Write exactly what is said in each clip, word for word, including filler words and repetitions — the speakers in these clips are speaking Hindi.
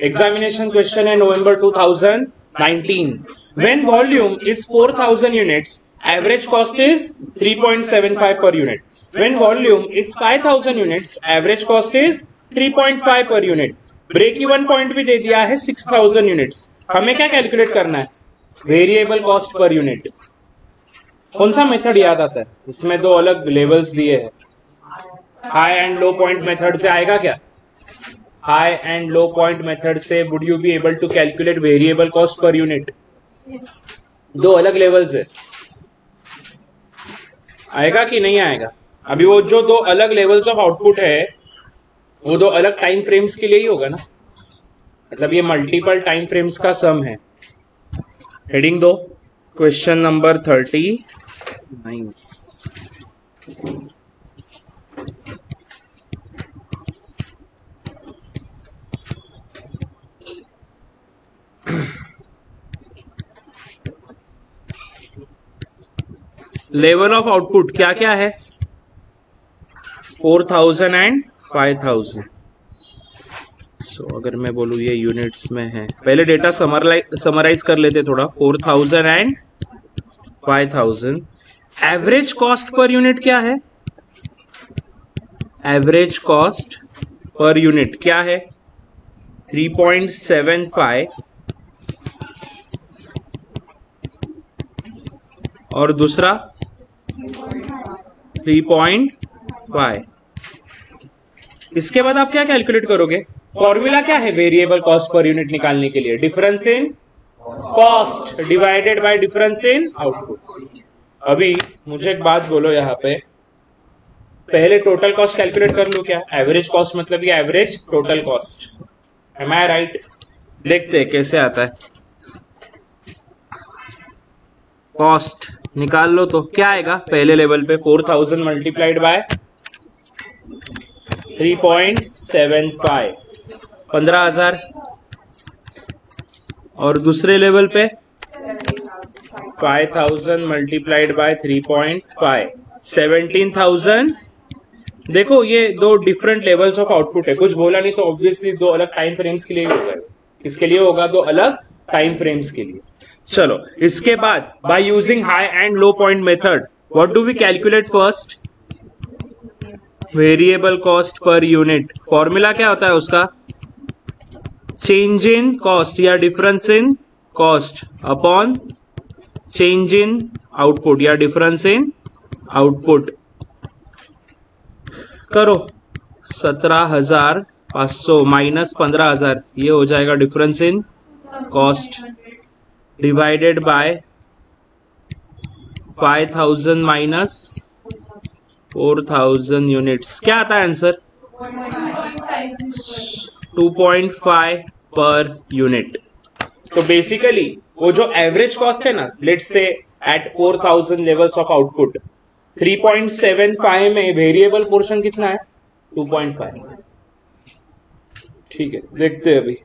एग्जामिनेशन क्वेश्चन है November two thousand nineteen. When volume is four thousand units, average cost is three point seven five per unit. When volume is five thousand units, average cost is three point five per unit. Break even point भी दे दिया है सिक्स थाउजेंड यूनिट्स. हमें क्या कैलकुलेट करना है? Variable cost per unit. कौन सा मेथड याद आता है? इसमें दो अलग लेवल्स दिए हैं. High and low point method से आएगा क्या? High and low point method से would you be able to calculate variable cost per unit? दो अलग लेवल्स है. आएगा कि नहीं आएगा? अभी वो जो दो अलग लेवल्स ऑफ आउटपुट है वो दो अलग टाइम फ्रेम्स के लिए ही होगा ना. मतलब ये मल्टीपल टाइम फ्रेम्स का सम है. हेडिंग दो, question number thirty nine. Level of output क्या क्या है? Four thousand and five thousand. So अगर मैं बोलूँ ये यूनिट्स में है, पहले डेटा समराइज कर लेते थोड़ा. Four thousand and five thousand. Average cost per unit क्या है? एवरेज कॉस्ट पर यूनिट क्या है? Three point seven five. और दूसरा थ्री पॉइंट फाइव. इसके बाद आप क्या कैलकुलेट करोगे? फॉर्मूला क्या है वेरिएबल कॉस्ट पर यूनिट निकालने के लिए? Difference in cost divided by difference in output. अभी मुझे एक बात बोलो, यहाँ पे पहले टोटल कॉस्ट कैलकुलेट कर लो क्या? एवरेज कॉस्ट मतलब ये average total cost. Am I right? देखते हैं कैसे आता है. कॉस्ट निकाल लो तो क्या आएगा? पहले लेवल पे four thousand multiplied by three point seven five, पंद्रह हजार. और दूसरे लेवल पे five thousand multiplied by three point five, seventeen thousand. देखो ये दो डिफरेंट लेवल्स ऑफ आउटपुट है. कुछ बोला नहीं तो ऑब्वियसली दो अलग टाइम फ्रेम्स के लिए होगा. इसके लिए होगा दो अलग टाइम फ्रेम्स के लिए. चलो इसके बाद by using high and low point method what do we calculate first? Variable cost per unit. Formula क्या होता है उसका? चेंज इन कॉस्ट या difference in cost upon change in output या डिफरेंस इन आउटपुट. करो. सत्रह हजार पांच सौ माइनस पंद्रह हजार, ये हो जाएगा difference in cost divided by five thousand minus four thousand units. क्या आता है answer? Two point five per unit. तो बेसिकली वो जो एवरेज कॉस्ट है ना, let's say at four thousand levels of output, three point seven five में वेरिएबल पोर्शन कितना है? Two point five. ठीक है, देखते हैं अभी.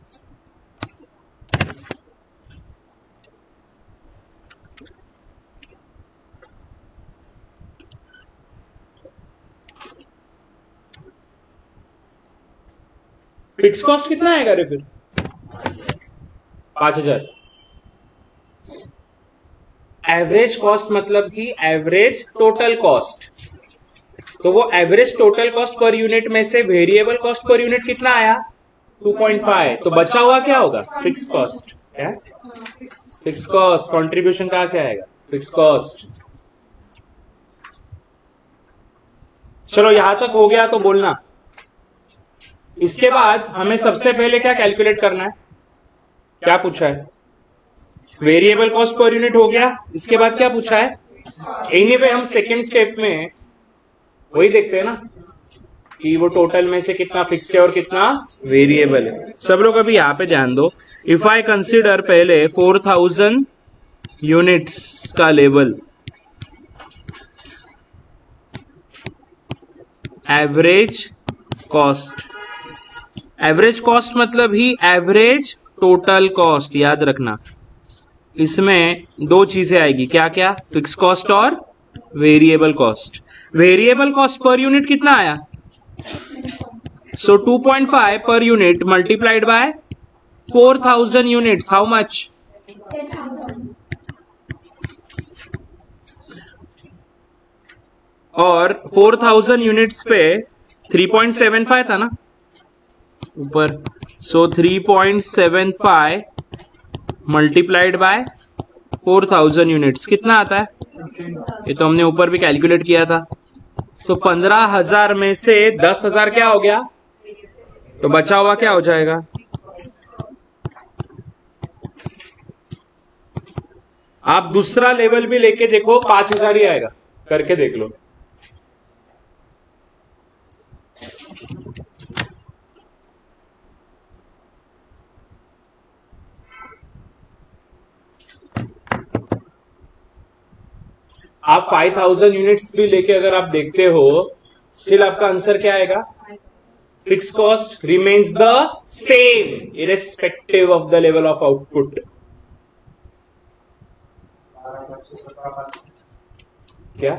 फिक्स कॉस्ट कितना आएगा रे फिर? पांच हजार. एवरेज कॉस्ट मतलब कि एवरेज टोटल कॉस्ट. तो वो average total cost per unit में से वेरिएबल कॉस्ट पर यूनिट कितना आया? Two point five. तो बचा हुआ क्या होगा? Fix cost. क्या? Fix cost. कंट्रीब्यूशन कहां से आएगा? Fix cost. चलो यहां तक हो गया तो बोलना. इसके बाद हमें सबसे पहले क्या कैलकुलेट करना है? क्या पूछा है? वेरिएबल कॉस्ट पर यूनिट हो गया. इसके बाद क्या पूछा है? एनीवे हम सेकेंड स्टेप में वही देखते हैं ना कि वो टोटल में से कितना फिक्स्ड है और कितना वेरिएबल है. सब लोग अभी यहाँ पे ध्यान दो. इफ आई कंसीडर पहले फोर थाउजेंड यूनिट्स का level, average cost. Average cost मतलब ही एवरेज टोटल कॉस्ट. याद रखना इसमें दो चीजें आएगी. क्या क्या? फिक्स कॉस्ट और variable cost. Variable cost per unit कितना आया? So two point five per unit multiplied by four thousand units, how much? और फोर थाउजेंड यूनिट्स पे थ्री पॉइंट सेवन फाइव था ना ऊपर, so three point seven five multiplied by four thousand units कितना आता है? ये तो हमने ऊपर भी कैलकुलेट किया था। तो पंद्रह हजार में से दस हजार क्या हो गया, तो बचा हुआ क्या हो जाएगा? आप दूसरा लेवल भी लेके देखो, पांच हजार ही आएगा, करके देख लो। आप फाइव थाउजेंड यूनिट्स भी लेके अगर आप देखते हो, स्टिल आपका आंसर क्या आएगा? Fix cost remains the same irrespective of the level of output. क्या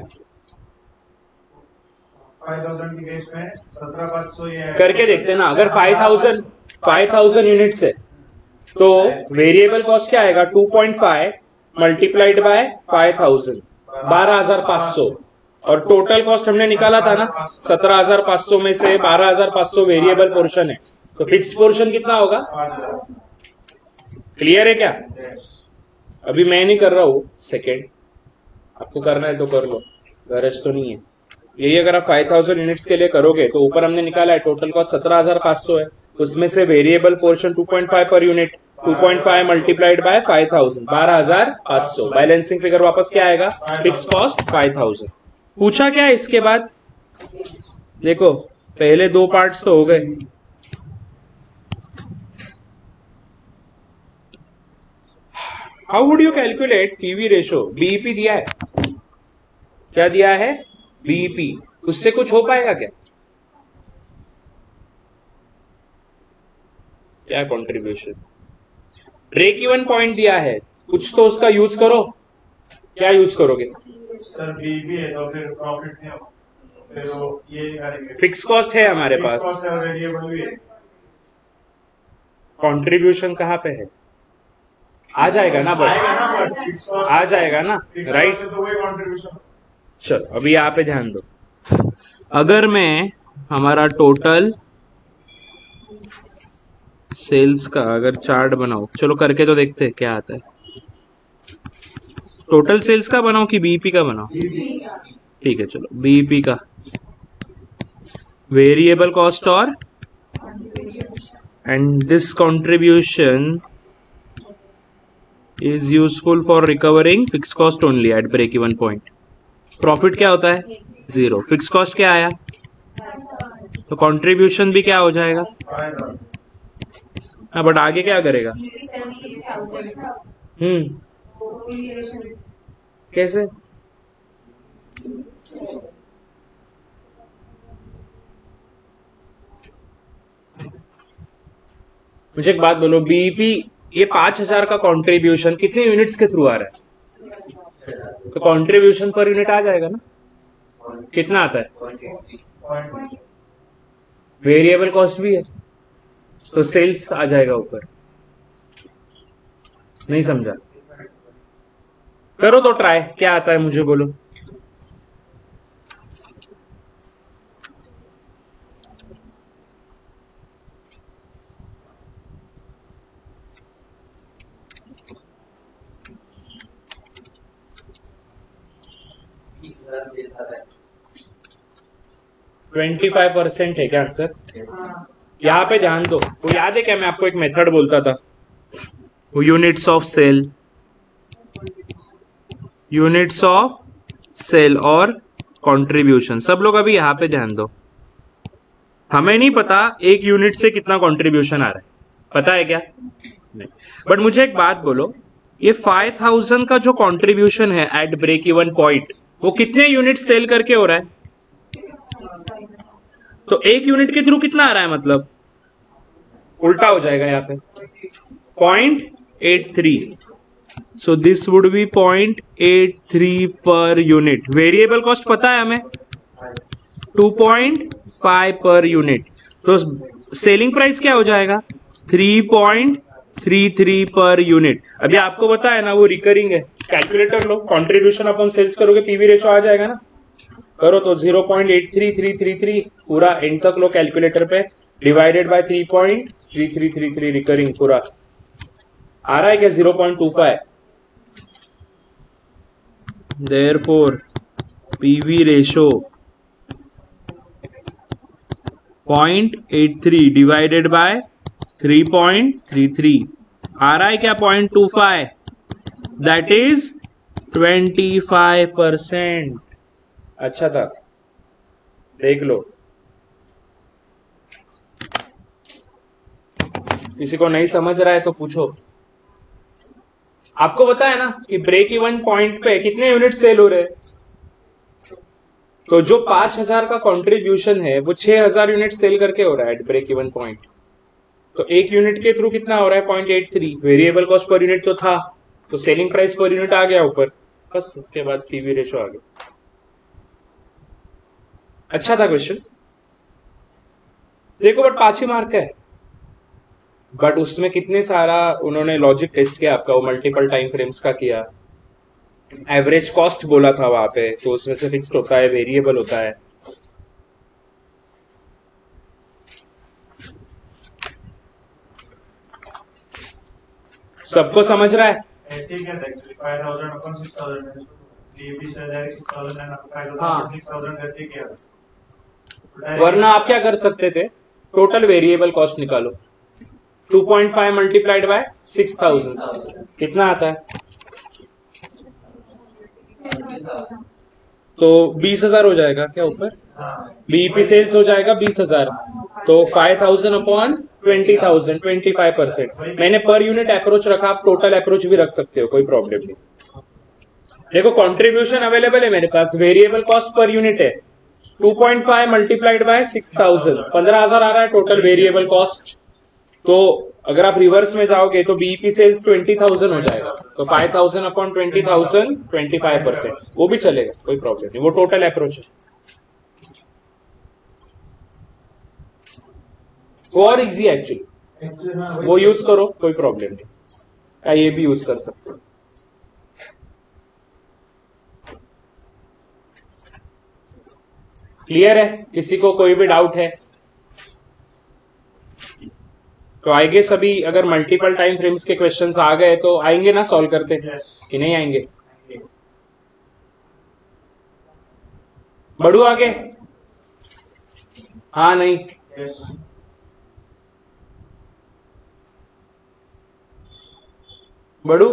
फाइव थाउजेंड की केस में सत्रह पाँच सौ ये करके देखते ना। अगर five thousand five thousand units है तो वेरिएबल कॉस्ट क्या आएगा? Two point five multiplied by five thousand, बारह हजार पांच सौ। और टोटल कॉस्ट हमने निकाला था ना, सत्रह हजार पांच सौ में से बारह हजार पांच सौ वेरिएबल पोर्शन है, तो फिक्स्ड पोर्शन कितना होगा? क्लियर है क्या? अभी मैं नहीं कर रहा हूं, सेकेंड आपको करना है तो कर लो, गरज तो नहीं है। यही अगर आप फाइव थाउजेंड यूनिट्स के लिए करोगे तो ऊपर हमने निकाला है टोटल कॉस्ट सत्रह हजार पांच सौ है, उसमें से variable portion two point five per unit, two point five multiplied by five thousand, बारह हजार पांच सौ। बैलेंसिंग फिगर वापस क्या आएगा? Fix cost five thousand. पूछा क्या है इसके बाद? देखो पहले दो पार्ट्स तो हो गए। How would you calculate PV ratio? BEP दिया है, क्या दिया है? बीईपी। उससे कुछ हो पाएगा क्या? क्या कंट्रीब्यूशन? ब्रेक इवन पॉइंट दिया है, कुछ तो उसका यूज करो। क्या यूज करोगे? सर बीबी है तो फिर प्रॉफिट नहीं होगा, फिर वो ये करेंगे। फिक्स कॉस्ट है हमारे पास, वेरिएबल भी है। कंट्रीब्यूशन कहाँ पे है? आ जाएगा ना बट, आ जाएगा ना, राइट? तो वही कंट्रीब्यूशन। चलो अभी यहाँ पे ध्यान दो। अगर मैं हमारा टोटल सेल्स का अगर चार्ट बनाओ, चलो करके तो देखते हैं क्या आता है। टोटल सेल्स का बनाओ कि बीईपी का बनाओ? ठीक है चलो बीईपी का। वेरिएबल कॉस्ट और and this contribution is useful for recovering fix cost only at break even point. Profit क्या होता है? जीरो। फिक्स कॉस्ट क्या आया? तो कंट्रीब्यूशन भी क्या हो जाएगा? हाँ बट आगे क्या करेगा? हम्म कैसे? मुझे एक बात बोलो, बीईपी ये पांच हजार का कंट्रीब्यूशन कितने यूनिट्स के थ्रू आ रहा है? तो कंट्रीब्यूशन पर यूनिट आ जाएगा ना? कितना आता है? वेरिएबल कॉस्ट भी है तो सेल्स आ जाएगा ऊपर। नहीं समझा? करो तो ट्राई, क्या आता है मुझे बोलो। ट्वेंटी फाइव परसेंट है क्या आंसर? यहाँ पे ध्यान दो, वो याद है क्या मैं आपको एक मेथड बोलता था? Units of sale, units of sale और कंट्रीब्यूशन। सब लोग अभी यहाँ पे ध्यान दो। हमें नहीं पता एक यूनिट से कितना कंट्रीब्यूशन आ रहा है, पता है क्या? नहीं। बट मुझे एक बात बोलो, ये फाइव थाउजेंड का जो कंट्रीब्यूशन है एट ब्रेक इवन पॉइंट, वो कितने यूनिट सेल करके हो रहा है? तो एक यूनिट के थ्रू कितना आ रहा है? मतलब उल्टा हो जाएगा यहाँ पे, point eight three. So this would be point eight three per unit. Variable cost पता है हमें, two point five per unit. तो सेलिंग प्राइस क्या हो जाएगा? Three point three three per unit. अभी आपको पता है ना वो रिकरिंग है। कैलकुलेटर लो, कंट्रीब्यूशन अपन सेल्स करोगे पीवी रेशो आ जाएगा ना। करो तो zero point eight three three three three पूरा एंड तक लो कैलकुलेटर पे, divided by three point three three three three recurring पूरा आ रहा है क्या? Zero point two five. Therefore PV ratio point eight three divided by three point three three आ रहा है क्या? Point two five, that is twenty five percent. अच्छा था, देख लो। किसी को नहीं समझ रहा है तो पूछो। आपको पता है ना कि ब्रेक इवन पॉइंट पे कितने यूनिट सेल हो रहे हैं? तो जो पांच हजार का कंट्रीब्यूशन है वो छह हजार यूनिट सेल करके हो रहा है ब्रेक इवन पॉइंट। तो एक यूनिट के थ्रू कितना हो रहा है? Point eight three. Variable cost per unit तो था, तो सेलिंग प्राइस पर यूनिट आ गया ऊपर, बस उसके बाद पीवी रेशो आ गया। अच्छा था क्वेश्चन, देखो। बट पांच ही मार्क का है, बट उसमें कितने सारा उन्होंने लॉजिक टेस्ट किया आपका, वो मल्टीपल टाइम फ्रेम्स का किया, एवरेज कॉस्ट बोला था वहां पे, तो उसमें से फिक्स्ड होता है, वेरिएबल होता है। सबको समझ रहा है? ऐसे ही क्या था एक्चुअली फाइव थाउजेंड अपन सिक्स थाउजेंड है, ये भी डायरेक्ट सिक्स थाउजेंड है ना, फाइव थाउजेंड सिक्स थाउजेंड करके किया। वरना आप क्या कर सकते थे? टोटल वेरिएबल कॉस्ट निकालो, two point five multiplied by six thousand कितना आता है? तो बीस हजार हो जाएगा क्या ऊपर? बीईपी सेल्स हो जाएगा बीस हजार, तो five thousand upon twenty thousand, twenty five percent. मैंने पर यूनिट अप्रोच रखा, आप टोटल अप्रोच भी रख सकते हो, कोई प्रॉब्लम नहीं। देखो कंट्रीब्यूशन अवेलेबल है मेरे पास, वेरिएबल कॉस्ट पर यूनिट है two point five multiplied by six thousand, पंद्रह हजार आ रहा है टोटल वेरिएबल कॉस्ट। तो अगर आप रिवर्स में जाओगे तो बीईपी सेल्स ट्वेंटी थाउजेंड हो जाएगा, तो five thousand upon twenty thousand, twenty five percent, वो भी चलेगा, कोई प्रॉब्लम नहीं, वो टोटल अप्रोच है। वो और इजी एक्चुअली, वो यूज करो, कोई प्रॉब्लम नहीं, ये भी यूज कर सकते हो। क्लियर है? किसी को कोई भी डाउट है तो आई गेस अभी अगर मल्टीपल टाइम फ्रेम्स के क्वेश्चंस आ गए तो आएंगे ना सॉल्व करते, कि नहीं आएंगे? बढ़ू आगे? हाँ नहीं? बढ़ू?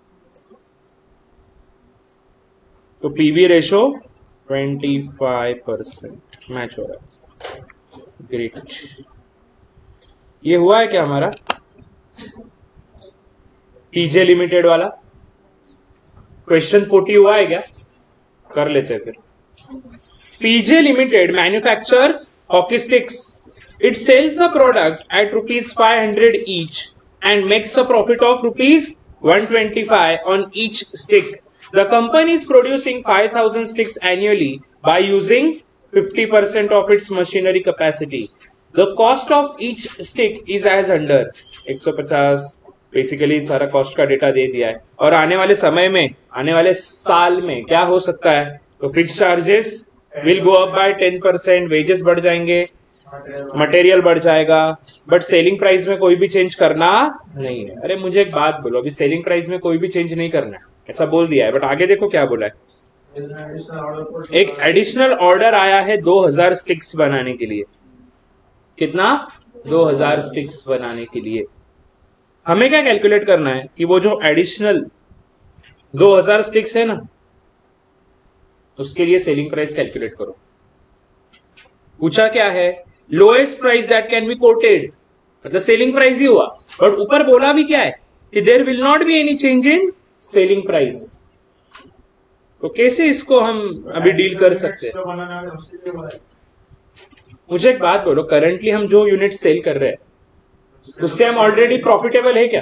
तो PV ratio twenty five percent match हो रहा है, ग्रेट। ये हुआ है क्या हमारा टीजे लिमिटेड वाला? क्वेश्चन फोर्टी हुआ है क्या? कर लेते हैं फिर। PJ limited manufactures hockey sticks, it sells the product at rupees five hundred each and makes a profit of rupees one twenty five on each stick. The company is producing five thousand sticks annually by using fifty percent of its machinery capacity. The cost of each stick is as under one hundred fifty। Basically सारा कॉस्ट का डेटा दे दिया है, और आने वाले समय में, आने वाले साल में क्या हो सकता है? तो fix charges will go up by ten percent, wages बढ़ जाएंगे, मटेरियल बढ़ जाएगा, बट सेलिंग प्राइस में कोई भी चेंज करना नहीं है। अरे मुझे एक बात बोलो, अभी सेलिंग प्राइस में कोई भी चेंज नहीं करना है, ऐसा बोल दिया है, बट आगे देखो क्या बोला है। एक एडिशनल ऑर्डर आया है दो हजार स्टिक्स बनाने के लिए। कितना? दो हजार स्टिक्स बनाने के लिए हमें क्या कैलकुलेट करना है कि वो जो एडिशनल दो हजार स्टिक्स है ना, उसके लिए सेलिंग प्राइस कैलकुलेट करो। पूछा क्या है? Lowest price that can be quoted, मतलब सेलिंग प्राइस ही हुआ, बट ऊपर बोला भी क्या है कि there will not be any change in selling price. तो कैसे इसको हम अभी डील कर सकते हैं? मुझे एक बात बोलो, करंटली हम जो यूनिट सेल कर रहे हैं उससे हम ऑलरेडी प्रॉफिटेबल है क्या?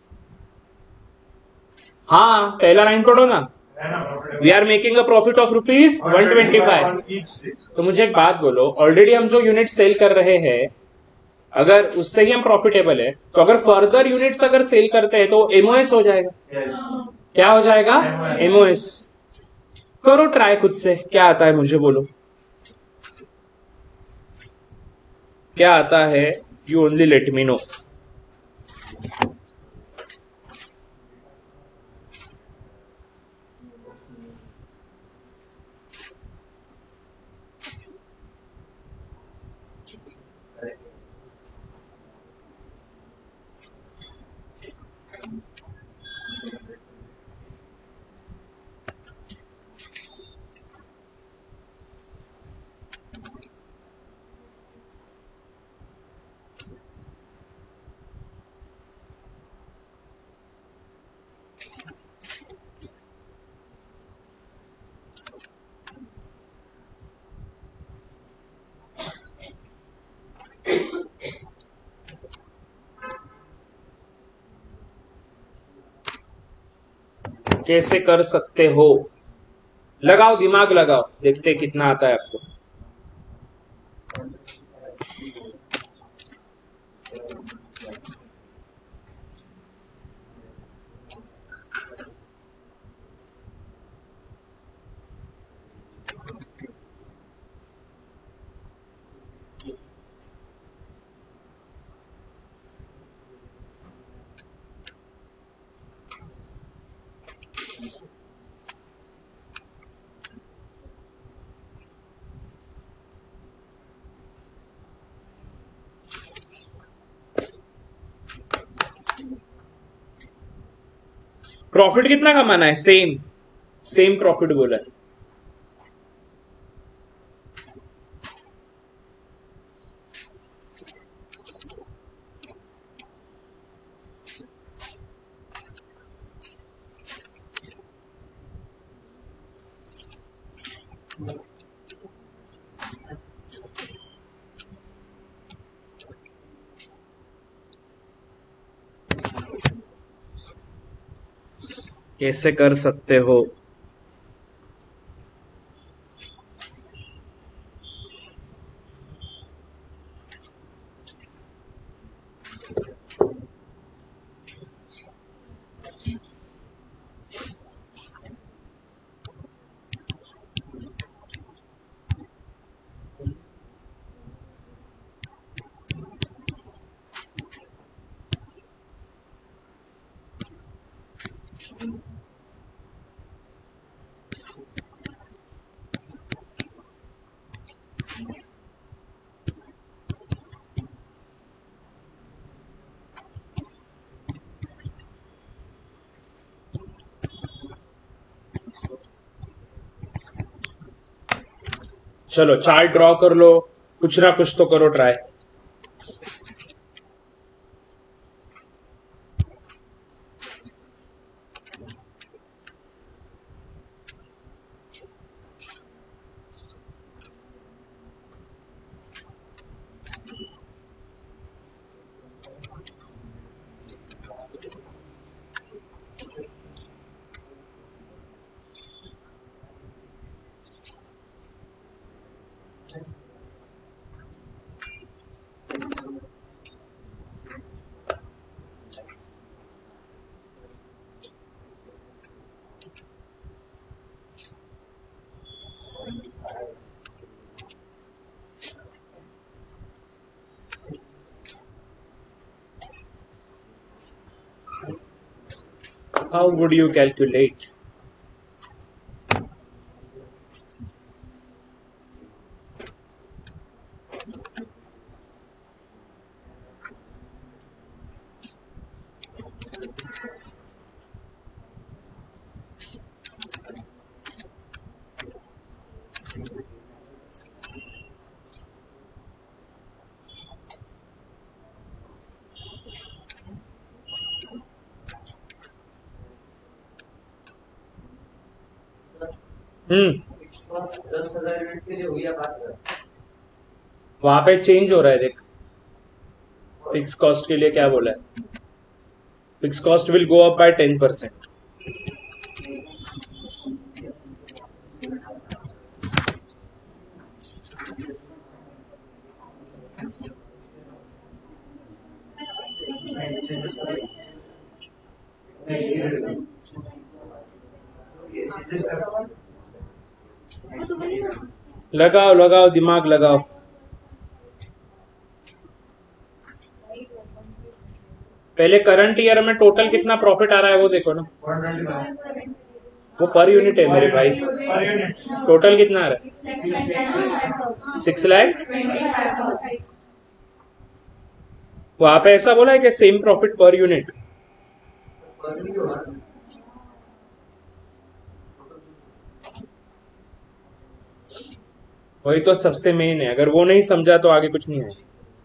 हाँ, पहला लाइन पढ़ो ना, we are making a profit of rupees one twenty five. तो मुझे एक बात बोलो, ऑलरेडी हम जो यूनिट सेल कर रहे हैं अगर उससे ही हम प्रॉफिटेबल है तो अगर फर्दर यूनिट्स अगर सेल करते हैं तो एमओएस हो जाएगा। Yes. क्या हो जाएगा? एमओएस। करो ट्राई खुद से, क्या आता है मुझे बोलो, क्या आता है? You only let me know. कैसे कर सकते हो? लगाओ दिमाग लगाओ, देखते कितना आता है आपको। प्रॉफिट कितना कमाना है? सेम सेम प्रॉफिट बोला है। कैसे कर सकते हो? चलो चार्ट ड्रॉ कर लो, कुछ ना कुछ तो करो try. How would you calculate? Hmm दस हजार यूनिट के लिए हुई है बात। वहां पे चेंज हो रहा है, देख फिक्स कॉस्ट के लिए क्या बोला है। Fix cost will go up by ten percent. ये चीजें सर लगाओ लगाओ दिमाग लगाओ। पहले करंट ईयर में टोटल कितना प्रॉफिट आ रहा है वो देखो ना। वो पर यूनिट है मेरे भाई। पर यूनिट टोटल कितना आ रहा है? सिक्स लैक्स। वहां पे ऐसा बोला है कि सेम प्रॉफिट पर यूनिट। वही तो सबसे मेन है, अगर वो नहीं समझा तो आगे कुछ नहीं है।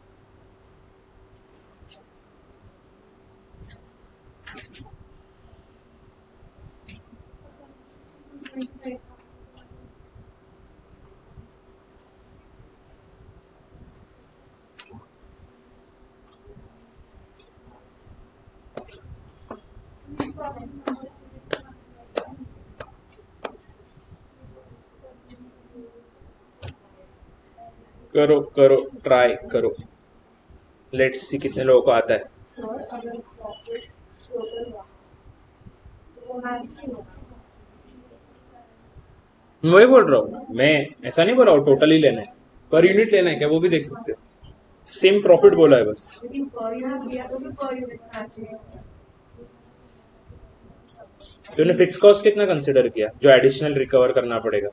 करो करो ट्राई करो, लेट्स सी कितने लोगों को आता है। वही बोल रहा हूँ मैं, ऐसा नहीं बोल रहा हूँ टोटल ही लेना है, पर यूनिट लेना है क्या वो भी देख सकते हो। सेम प्रॉफिट बोला है बस। तूने फिक्स कॉस्ट कितना कंसिडर किया जो एडिशनल रिकवर करना पड़ेगा?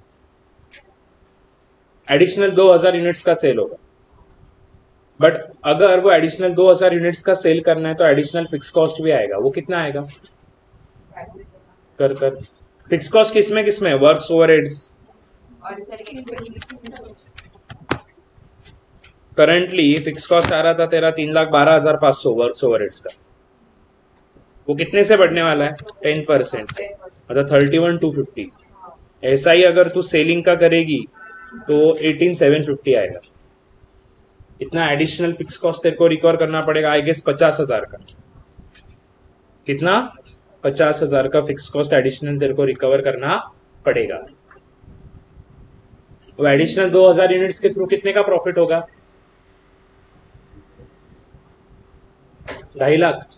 एडिशनल दो हज़ार यूनिट्स का सेल होगा, बट अगर वो एडिशनल दो हज़ार यूनिट्स का सेल करना है तो एडिशनल फिक्स कॉस्ट भी आएगा। वो कितना आएगा? कर कर फिक्स कॉस्ट किसमें किसमें? Works overheads. Currently fix cost आ रहा था तेरा तीन लाख बारह हजार पांच सौ वर्क्स ओवरहेड्स का। वो कितने से बढ़ने वाला है? टेन परसेंट से, मतलब थर्टी वन टू फिफ्टी। ऐसा ही अगर तू सेलिंग का करेगी तो एटीन सेवन फिफ्टी आएगा। इतना एडिशनल फिक्स कॉस्ट तेरे को रिकवर करना पड़ेगा, आई गेस पचास हजार का। कितना? पचास हजार का फिक्स कॉस्ट एडिशनल तेरे को रिकवर करना पड़ेगा। वो एडिशनल दो हजार यूनिट्स के थ्रू कितने का प्रॉफिट होगा? ढाई लाख।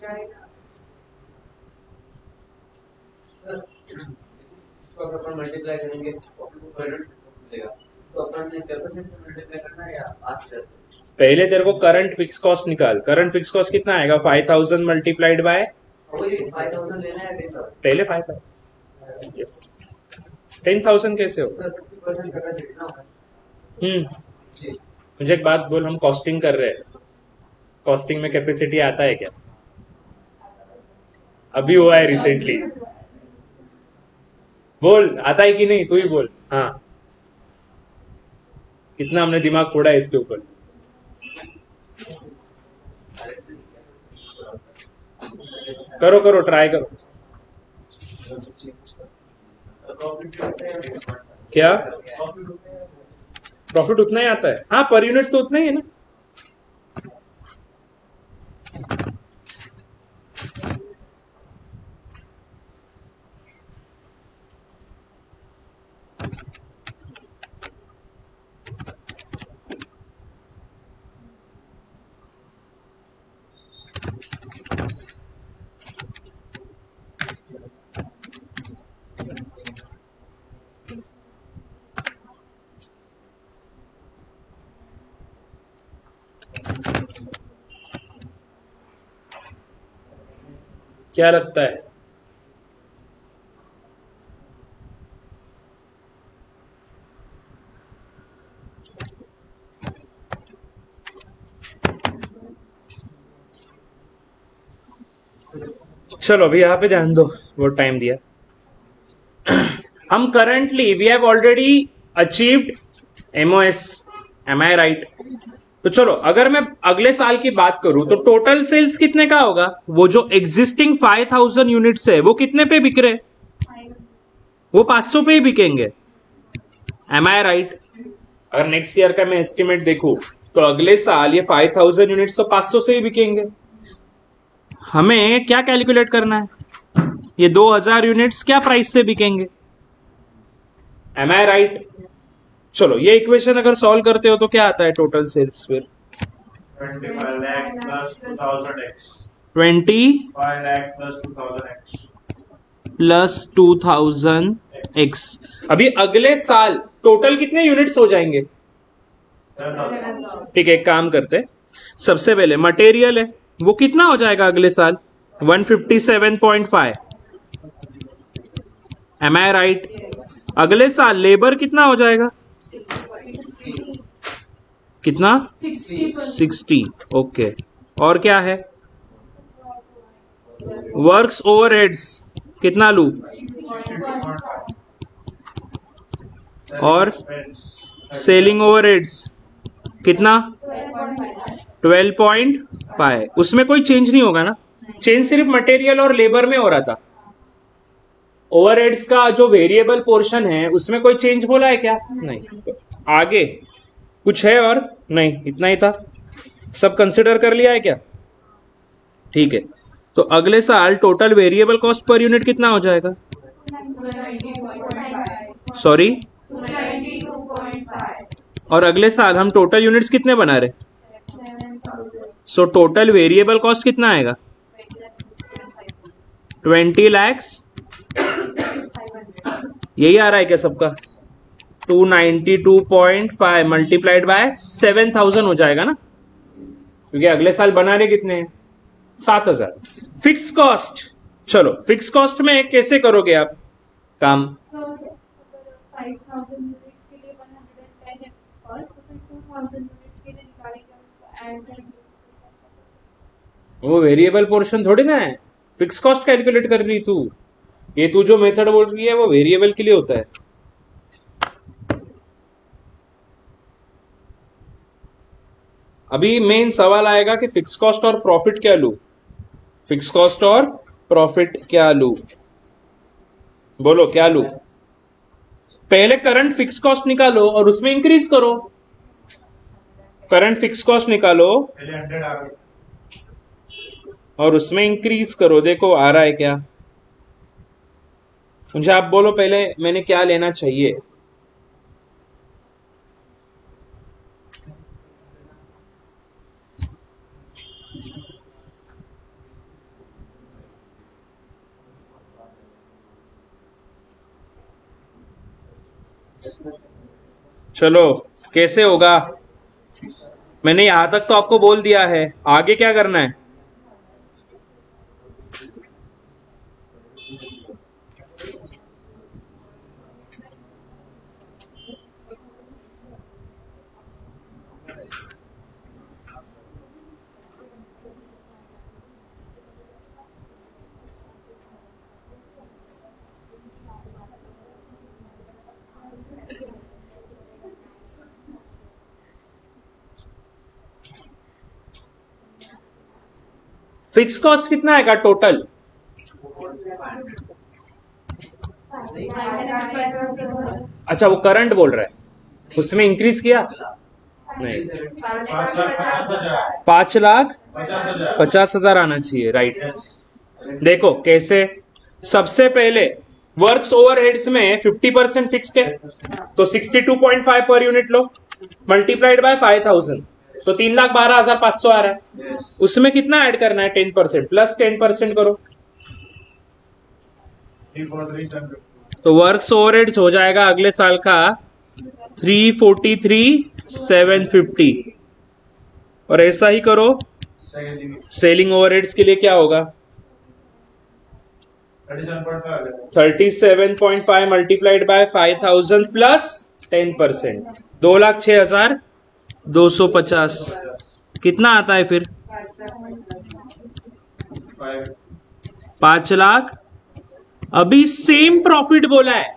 मल्टीप्लाई करेंगे तो अपन ने कैपेसिटी मल्टीप्लाई करना है या आठ? पहले तेरे को करंट फिक्स कॉस्ट निकाल। करंट फिक्स कॉस्ट कितना आएगा? Five thousand multiplied by five thousand लेना है टेन थाउजेंड। पहले five thousand yes ten thousand कैसे हो? हम्म मुझे एक बात बोल, हम कॉस्टिंग कर रहे हैं, कॉस्टिंग में कैपेसिटी आता है क्या? अभी हुआ है रिसेंटली। बोल आता है कि नहीं, तू ही बोल। हाँ कितना हमने दिमाग फोड़ा है इसके ऊपर। करो करो ट्राई करो। क्या प्रॉफिट उतना ही आता है? हाँ पर यूनिट तो उतना ही है ना। क्या लगता है? चलो अभी यहाँ पे ध्यान दो, वो टाइम दिया। हम currently we have already achieved MOS, am I right? तो चलो अगर मैं अगले साल की बात करूं तो टोटल सेल्स कितने का होगा? वो जो एग्जिस्टिंग फाइव थाउजेंड यूनिट्स है वो कितने पे बिक रहे? वो पांच सौ पे ही बिकेंगे। Am I right? अगर नेक्स्ट ईयर का मैं एस्टिमेट देखूं तो अगले साल ये फाइव थाउजेंड यूनिट्स तो पांच सौ से ही बिकेंगे। हमें क्या कैलकुलेट करना है? ये दो हज़ार यूनिट्स क्या प्राइस से बिकेंगे? Am I right? चलो ये इक्वेशन अगर सॉल्व करते हो तो क्या आता है टोटल सेल्स? फिर twenty five lakh plus two thousand X twenty five lakh plus two thousand X plus two thousand X. अभी अगले साल टोटल कितने यूनिट्स हो जाएंगे? ठीक है, एक काम करते, सबसे पहले मटेरियल है वो कितना हो जाएगा अगले साल? One fifty seven point five. Am I right? अगले साल लेबर कितना हो जाएगा? कितना? सिक्सटी। ओके, और क्या है? वर्क्स ओवरहेड्स कितना लू? और सेलिंग ओवरहेड्स कितना? Twelve point five. उसमें कोई चेंज नहीं होगा ना? चेंज सिर्फ मटेरियल और लेबर में हो रहा था। ओवरहेड्स का जो वेरिएबल पोर्शन है उसमें कोई चेंज बोला है क्या? नहीं। आगे कुछ है और नहीं, इतना ही था। सब कंसिडर कर लिया है क्या? ठीक है, तो अगले साल total variable cost per unit कितना हो जाएगा? सॉरी, और अगले साल हम टोटल यूनिट्स कितने बना रहे? सो टोटल वेरिएबल कॉस्ट कितना आएगा? ट्वेंटी लैक्स। यही आ रहा है क्या सबका? Two ninety two point five multiplied by seven thousand हो जाएगा ना, क्योंकि अगले साल बना रहे कितने हैं? सात हजार। फिक्स कॉस्ट, चलो फिक्स कॉस्ट में कैसे करोगे आप काम? वो वेरिएबल पोर्शन थोड़ी ना है, फिक्स कॉस्ट कैलकुलेट कर रही तू। ये तू जो मेथड बोल रही है वो वेरिएबल के लिए होता है। अभी मेन सवाल आएगा कि फिक्स कॉस्ट और प्रॉफिट क्या लूं? फिक्स कॉस्ट और प्रॉफिट क्या लूं? बोलो क्या लूं? पहले करंट फिक्स कॉस्ट निकालो और उसमें इंक्रीज करो। करंट फिक्स कॉस्ट निकालो पहले हंड्रेड आ गए और उसमें इंक्रीज करो। देखो आ रहा है क्या? मुझे आप बोलो पहले मैंने क्या लेना चाहिए? चलो कैसे होगा? मैंने यहां तक तो आपको बोल दिया है, आगे क्या करना है? फिक्स कॉस्ट कितना आएगा टोटल? अच्छा वो करंट बोल रहा है, उसमें इंक्रीज किया? नहीं, पांच लाख पचास हजार आना चाहिए। राइट, देखो कैसे? सबसे पहले वर्क्स ओवरहेड्स में फिफ्टी परसेंट फिक्स्ड है, तो sixty two point five per unit लो, मल्टीप्लाइड बाय फाइव थाउजेंड, तो तीन लाख बारह हजार पांच सौ आ रहा है। उसमें कितना ऐड करना है? Ten percent plus ten percent करो, तो वर्क्स ओवरहेड्स हो जाएगा अगले साल का three forty three seven fifty. और ऐसा ही करो सेलिंग ओवरहेड्स के लिए, क्या होगा? Thirty seven point five multiplied by five thousand plus ten percent, दो लाख छह हजार दो सौ पचास। कितना आता है फिर? पांच लाख। अभी सेम प्रॉफिट बोला है,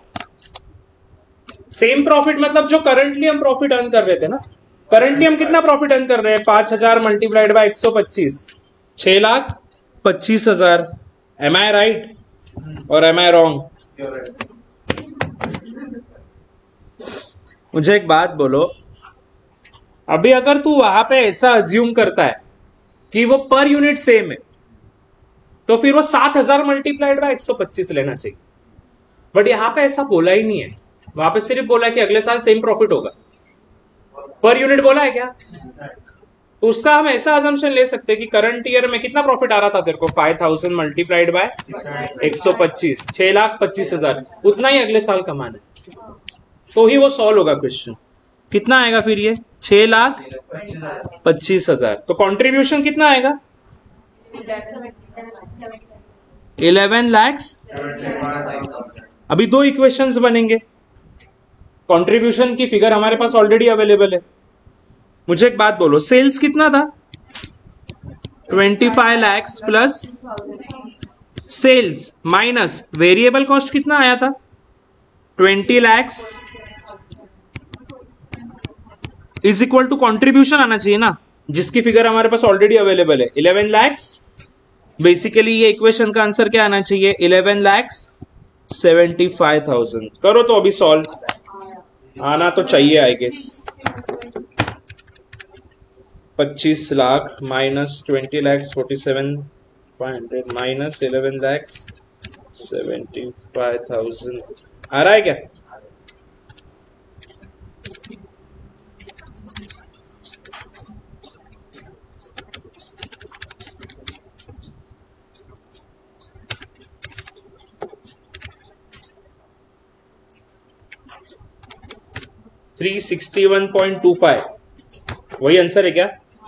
सेम प्रॉफिट मतलब जो करंटली हम प्रॉफिट अर्न कर रहे थे ना। करंटली हम कितना प्रॉफिट अर्न कर रहे हैं? पांच हजार मल्टीप्लाइड बाय एक सौ पच्चीस, छह लाख पच्चीस हजार। एम आई राइट और एम आई रॉन्ग? मुझे एक बात बोलो, अभी अगर तू वहां पे ऐसा अज्यूम करता है कि वो पर यूनिट सेम है, तो फिर वो सात हजार मल्टीप्लाइड बाय एक सौ पच्चीस लेना चाहिए। बट यहां पे ऐसा बोला ही नहीं है, वहां पे सिर्फ बोला है कि अगले साल सेम प्रॉफिट होगा। पर यूनिट बोला है क्या? तो उसका हम ऐसा अजम्पशन ले सकते हैं कि करंट ईयर में कितना प्रॉफिट आ रहा था तेरे को, फाइव थाउजेंड मल्टीप्लाइड बाय एक सौ पच्चीस, छह लाख पच्चीस हजार, उतना ही अगले साल कमाना है, तो ही वो सॉल्व होगा क्वेश्चन। कितना आएगा फिर ये, छह लाख पच्चीस हजार। तो कंट्रीब्यूशन कितना आएगा, इलेवन लैक्स। अभी दो इक्वेशंस बनेंगे, कंट्रीब्यूशन की फिगर हमारे पास ऑलरेडी अवेलेबल है। मुझे एक बात बोलो, सेल्स कितना था, पच्चीस lakhs plus sales minus variable cost कितना आया था, बीस lakhs is equal to contribution आना चाहिए ना, जिसकी फिगर हमारे पास ऑलरेडी अवेलेबल है, इलेवन लैक्स। बेसिकली ये इक्वेशन का आंसर क्या आना चाहिए, eleven lakhs seventy five thousand. करो तो अभी सॉल्व, आना तो चाहिए आई गेस। पच्चीस lakh minus twenty lakhs forty seven five hundred minus eleven lakhs seventy five thousand आ रहा है क्या? Three sixty one point two five वही आंसर है क्या?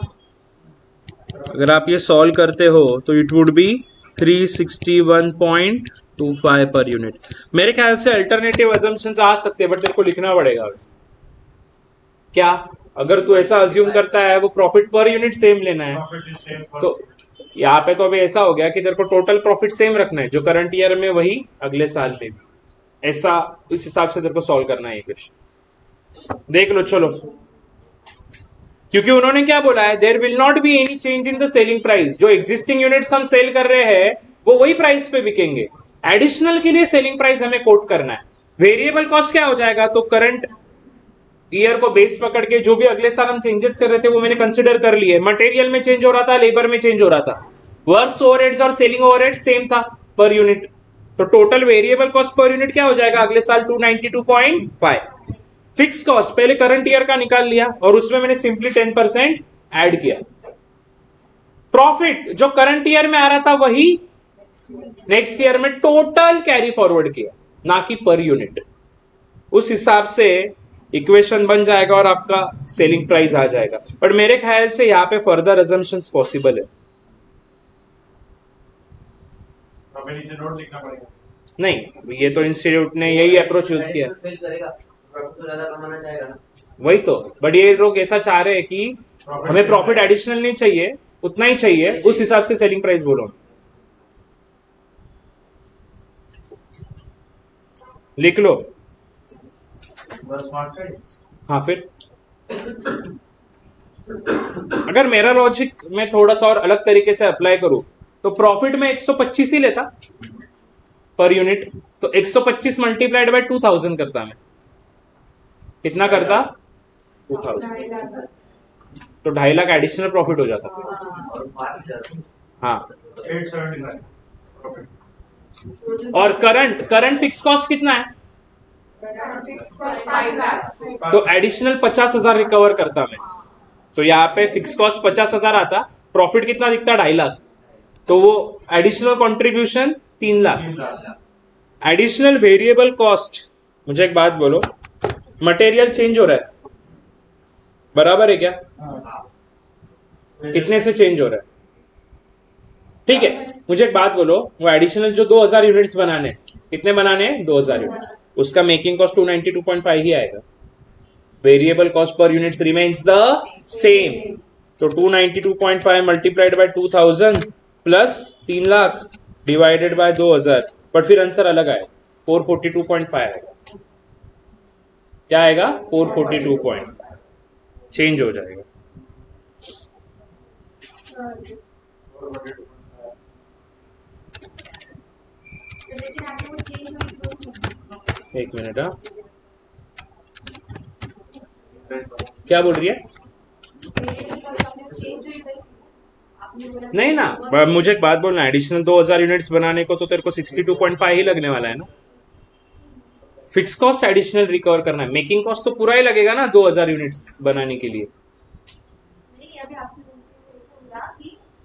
अगर आप ये सॉल्व करते हो तो it would be three sixty one point two five per unit. मेरे ख्याल से अल्टरनेटिव अजम्पशंस आ सकते हैं, बट तेरे को लिखना पड़ेगा क्या। अगर तू ऐसा अज्यूम करता है वो प्रॉफिट पर यूनिट सेम लेना है, तो यहाँ पे तो अभी ऐसा हो गया कि तेरे को टोटल प्रॉफिट सेम रखना है, जो करंट ईयर में वही अगले साल में भी, ऐसा इस हिसाब से तेरे को सॉल्व करना है ये क्वेश्चन। देख लो चलो, क्योंकि उन्होंने क्या बोला है, there will not be any change in the selling price. जो एग्जिस्टिंग यूनिट्स हम सेल कर रहे हैं वो वही प्राइस पे बिकेंगे, एडिशनल के लिए सेलिंग प्राइस हमें कोट करना है। वेरिएबल कॉस्ट क्या हो जाएगा, तो करंट ईयर को बेस पकड़ के जो भी अगले साल हम चेंजेस कर रहे थे वो मैंने कंसिडर कर लिए। मटेरियल में चेंज हो रहा था, लेबर में चेंज हो रहा था, वर्क्स ओवरहेड्स और सेलिंग ओवरहेड्स सेम था पर यूनिट, तो total variable cost per unit क्या हो जाएगा अगले साल two ninety two point five. Fix cost पहले करंट ईयर का निकाल लिया और उसमें मैंने सिंपली टेन परसेंट ऐड किया। प्रॉफिट जो करंट ईयर में आ रहा था वही नेक्स्ट ईयर में टोटल कैरी फॉरवर्ड किया, ना कि पर यूनिट। उस हिसाब से इक्वेशन बन जाएगा और आपका सेलिंग प्राइस आ जाएगा। बट मेरे ख्याल से यहाँ पे फर्दर अजम्पशंस पॉसिबल है। नीचे नोट लिखना पड़ेगा। नहीं, ये तो इंस्टीट्यूट ने यही अप्रोच यूज किया, प्रॉफिट तो ज्यादा कमाना चाहेगा ना, वही तो। बट ये लोग ऐसा चाह रहे हैं कि हमें प्रॉफिट एडिशनल नहीं चाहिए, उतना ही चाहिए, उस हिसाब से सेलिंग प्राइस बोलो। लिख लो बस मार्क है। हाँ, फिर अगर मेरा लॉजिक मैं थोड़ा सा और अलग तरीके से अप्लाई करूं तो प्रॉफिट में एक सौ पच्चीस ही लेता पर यूनिट, तो एक सौ पच्चीस मल्टीप्लाइड बाय टू थाउजेंड करता, मैं कितना करता, टू थाउजेंड, तो ढाई लाख एडिशनल प्रॉफिट हो जाता। हाँ, एट सेवेंटी फाइव। और करंट करंट फिक्स कॉस्ट कितना है, तो एडिशनल पचास हजार रिकवर करता मैं, तो यहाँ पे फिक्स कॉस्ट पचास हजार आता, प्रॉफिट कितना दिखता, ढाई लाख, तो वो एडिशनल कंट्रीब्यूशन तीन लाख। एडिशनल वेरिएबल कॉस्ट, मुझे एक बात बोलो, मटेरियल चेंज हो रहा है बराबर है क्या, कितने से चेंज हो रहा है, ठीक है। मुझे एक बात बोलो, वो एडिशनल जो दो हज़ार यूनिट्स बनाने, कितने बनाने, दो हज़ार यूनिट्स, उसका making cost two ninety two point five ही आएगा। Variable cost per units remains the same, तो two ninety two point five multiplied by two thousand plus तीन लाख डिवाइडेड बाय दो हज़ार, बट फिर आंसर अलग आएगा, four forty two point five आएगा। क्या आएगा, four forty two point five, change हो जाएगा। एक मिनट, हाँ क्या बोल रही है, नहीं ना, मुझे एक बात बोलना, एडिशनल दो हज़ार यूनिट्स बनाने को तो तेरे को सिक्सटी टू पॉइंट फाइव ही लगने वाला है ना। फिक्स कॉस्ट एडिशनल रिकवर करना है, मेकिंग कॉस्ट तो पूरा ही लगेगा ना दो हज़ार यूनिट्स बनाने के लिए।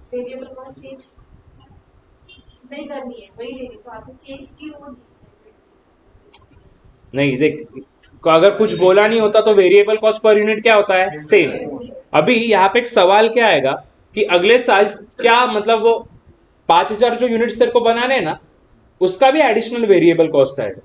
वेरिएबल कॉस्ट चेंज नहीं करनी है, वही लेनी, तो आपने चेंज की वो नहीं देख, अगर कुछ बोला नहीं होता तो वेरिएबल कॉस्ट पर यूनिट क्या होता है, सेम। अभी यहाँ पे एक सवाल क्या आएगा कि अगले साल क्या, मतलब वो पांच हजार जो यूनिट्स तेरे को बनाने हैं ना, उसका भी एडिशनल वेरिएबल कॉस्ट आएगा।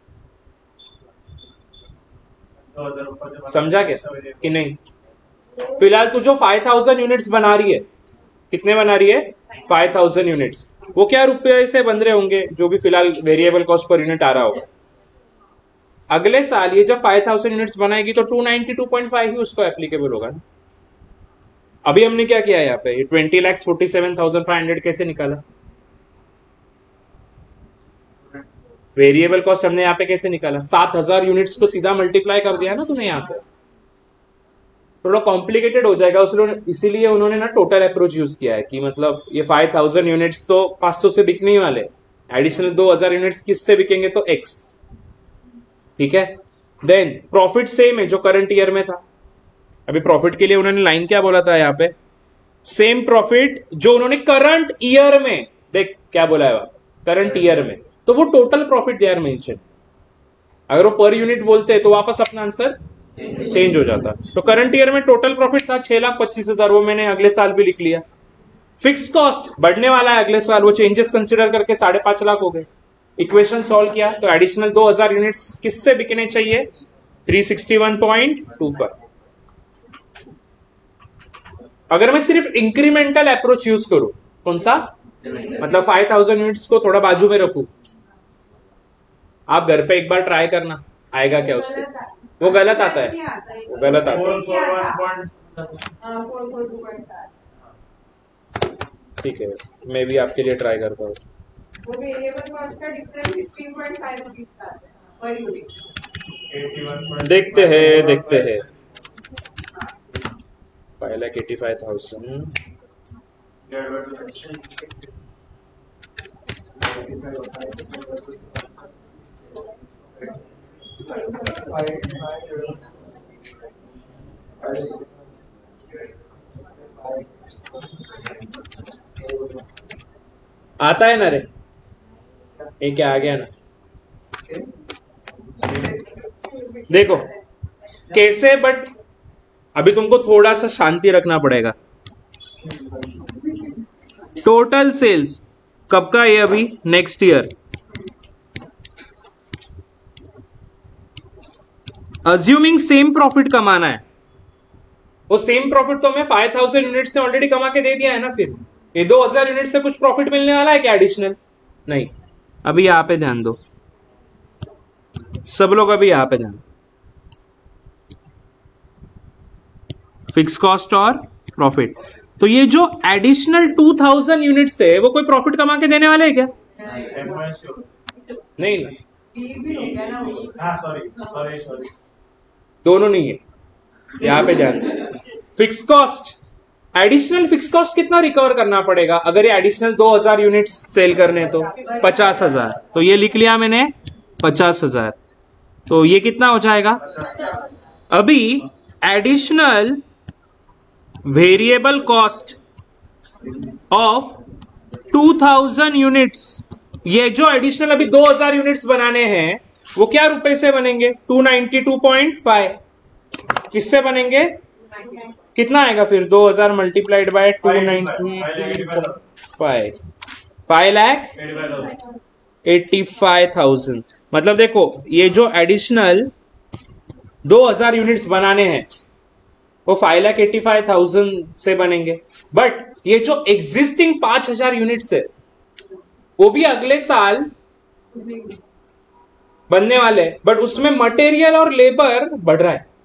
समझा क्या कि नहीं? फिलहाल तू जो फाइव थाउजेंड यूनिट्स बना रही है, कितने बना रही है, फाइव थाउजेंड यूनिट्स, वो क्या रुपये से बन रहे होंगे, जो भी फिलहाल वेरिएबल कॉस्ट पर यूनिट आ रहा होगा। अगले साल ये जब फाइव थाउजेंड यूनिट्स बनाएगी तो two ninety two point five ही उसको एप्लीकेबल होगा ना। अभी हमने क्या किया यहाँ पे, twenty lakhs forty seven thousand five hundred कैसे निकाला, वेरिएबल कॉस्ट हमने यहाँ पे कैसे निकाला, सात हजार यूनिट्स को सीधा मल्टीप्लाई कर दिया ना तूने यहाँ पे। थोड़ा कॉम्प्लिकेटेड हो जाएगा, उसने इसीलिए उन्होंने ना टोटल अप्रोच यूज किया है कि मतलब ये फाइव थाउजेंड यूनिट्स तो पांच सौ से बिकने ही वाले, एडिशनल दो हजार यूनिट्स किससे बिकेंगे, तो एक्स। ठीक है, देन प्रॉफिट सेम है जो करंट ईयर में था। अभी प्रॉफिट के लिए उन्होंने लाइन क्या बोला था यहाँ पे, सेम प्रॉफिट जो उन्होंने करंट ईयर में, देख क्या बोला है करंट ईयर में, तो वो total profit they are mention. अगर वो पर यूनिट बोलते तो वापस अपना आंसर चेंज हो जाता। तो करंट ईयर में टोटल प्रॉफिट था छह लाख पच्चीस हजार, वो मैंने अगले साल भी लिख लिया। फिक्स कॉस्ट बढ़ने वाला है अगले साल, वो चेंजेस कंसिडर करके साढ़े पांच लाख हो गए। इक्वेशन सॉल्व किया तो एडिशनल दो हजार यूनिट्स किससे बिकने चाहिए, three sixty one point two five. अगर मैं सिर्फ इंक्रीमेंटल अप्रोच यूज करूं, कौन सा, मतलब फाइव थाउजेंड यूनिट्स को थोड़ा बाजू में रखूं, आप घर पे एक बार ट्राई करना, आएगा क्या उससे, वो गलत आता है, वो गलत आता है। ठीक है, मैं भी आपके लिए ट्राई करता हूँ। वो वेरिएबल कॉस्ट का difference sixteen point five rupees का है पर यूनिट। देखते हैं देखते हैं five lakh eighty five thousand आता है ना रे, ये क्या आ गया ना, देखो कैसे, बट अभी तुमको थोड़ा सा शांति रखना पड़ेगा। टोटल सेल्स कब का है, अभी next year. Assuming same profit कमाना है, वो सेम प्रॉफिट तो हमें फाइव थाउजेंड यूनिट्स ने ऑलरेडी कमा के दे दिया है ना, फिर ये दो हजार यूनिट से कुछ प्रॉफिट मिलने वाला है क्या एडिशनल, नहीं। अभी यहां पे ध्यान दो सब लोग, अभी यहां पे ध्यान, फिक्स कॉस्ट और प्रॉफिट। तो ये जो एडिशनल टू थाउजेंड यूनिट्स है वो कोई प्रॉफिट कमा के देने वाले है क्या, नहीं ना, दोनों नहीं है। यहां पे ध्यान दो, fix cost, additional fix cost कितना रिकवर करना पड़ेगा, अगर ये एडिशनल दो हजार यूनिट सेल करने तो पचास हजार, तो ये लिख लिया मैंने पचास हजार, तो ये कितना हो जाएगा। अभी additional variable cost of two thousand units, ये जो एडिशनल अभी दो हजार यूनिट्स बनाने हैं वो क्या रुपए से बनेंगे, two ninety two point five, किससे बनेंगे, कितना आएगा फिर, दो हजार multiplied by two ninety five, five lakh eighty five thousand. मतलब देखो ये जो एडिशनल दो हजार यूनिट्स बनाने हैं वो five lakh eighty five thousand से बनेंगे, बट ये जो एग्जिस्टिंग पांच हजार यूनिट्स है वो भी अगले साल बनने वाले हैं, बट उसमें मटेरियल और लेबर बढ़ रहा है।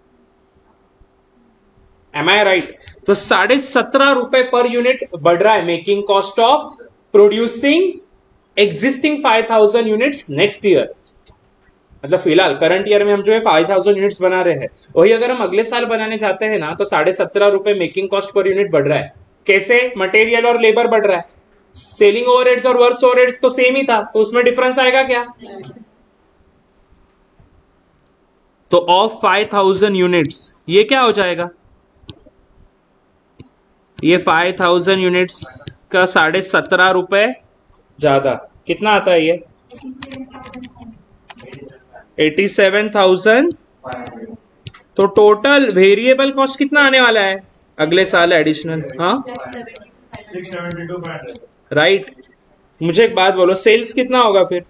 Am I right? तो साढ़े सत्रह रुपए पर यूनिट बढ़ रहा है making cost of producing existing five thousand units next year. मतलब फिलहाल करंट ईयर में हम जो है फाइव थाउजेंड यूनिट्स बना रहे हैं, वही अगर हम अगले साल बनाने चाहते हैं ना तो साढ़े सत्रह रुपए मेकिंग कॉस्ट पर यूनिट बढ़ रहा है। कैसे? मटेरियल और लेबर बढ़ रहा है, सेलिंग ओवरहेड्स और वर्क्स ओवरहेड्स तो सेम ही था, तो उसमें डिफरेंस आएगा क्या? तो ऑफ फाइव थाउजेंड यूनिट्स ये क्या हो जाएगा, ये फाइव थाउजेंड यूनिट्स का साढ़े सत्रह रुपए ज्यादा, कितना आता है ये? Eighty seven thousand. तो टोटल वेरिएबल कॉस्ट कितना आने वाला है अगले साल एडिशनल? हाँ six seventy two five right. मुझे एक बात बोलो, सेल्स कितना होगा फिर?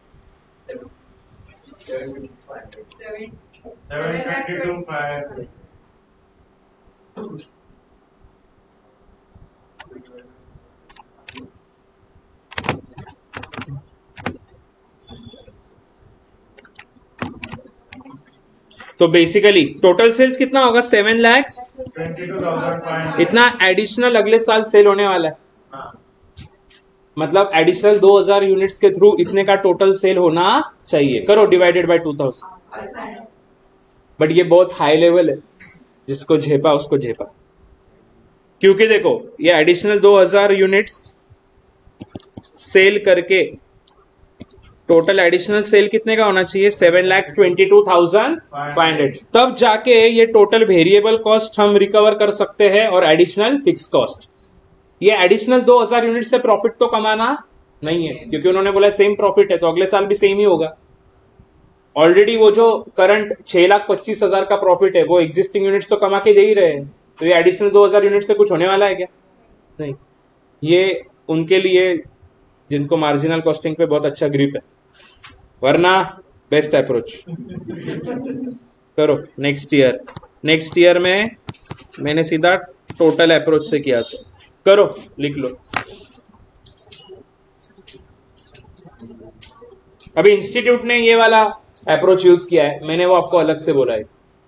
Seven seven fifty two five तो बेसिकली टोटल सेल्स कितना होगा? Seven lakhs twenty two thousand five इतना एडिशनल अगले साल सेल होने वाला है। मतलब एडिशनल दो हज़ार यूनिट्स के थ्रू इतने का टोटल सेल होना चाहिए। करो divided by two thousand. But ये बहुत हाई लेवल है, जिसको झेपा उसको झेपा। क्योंकि देखो ये एडिशनल दो हज़ार यूनिट्स सेल करके टोटल एडिशनल सेल कितने का होना चाहिए? Seven lakhs twenty two thousand five hundred. तब जाके ये टोटल वेरिएबल कॉस्ट हम रिकवर कर सकते हैं और एडिशनल फिक्स कॉस्ट। ये एडिशनल दो हज़ार यूनिट से प्रॉफिट तो कमाना नहीं है, क्योंकि उन्होंने बोला सेम प्रॉफिट है, तो अगले साल भी सेम ही होगा। ऑलरेडी वो जो करंट छह लाख पच्चीस हजार का प्रॉफिट है वो एग्जिस्टिंग यूनिट्स तो कमा के दे ही रहे हैं। तो ये एडिशनल दो हज़ार यूनिट से कुछ होने वाला है क्या? नहीं। ये उनके लिए जिनको मार्जिनल कॉस्टिंग पे बहुत अच्छा ग्रिप है, वरना बेस्ट अप्रोच करो। नेक्स्ट ईयर नेक्स्ट ईयर में मैंने सीधा टोटल अप्रोच से किया सो करो, लिख लो। अभी इंस्टीट्यूट ने ये वाला अप्रोच यूज किया है, मैंने वो आपको अलग से बोला है।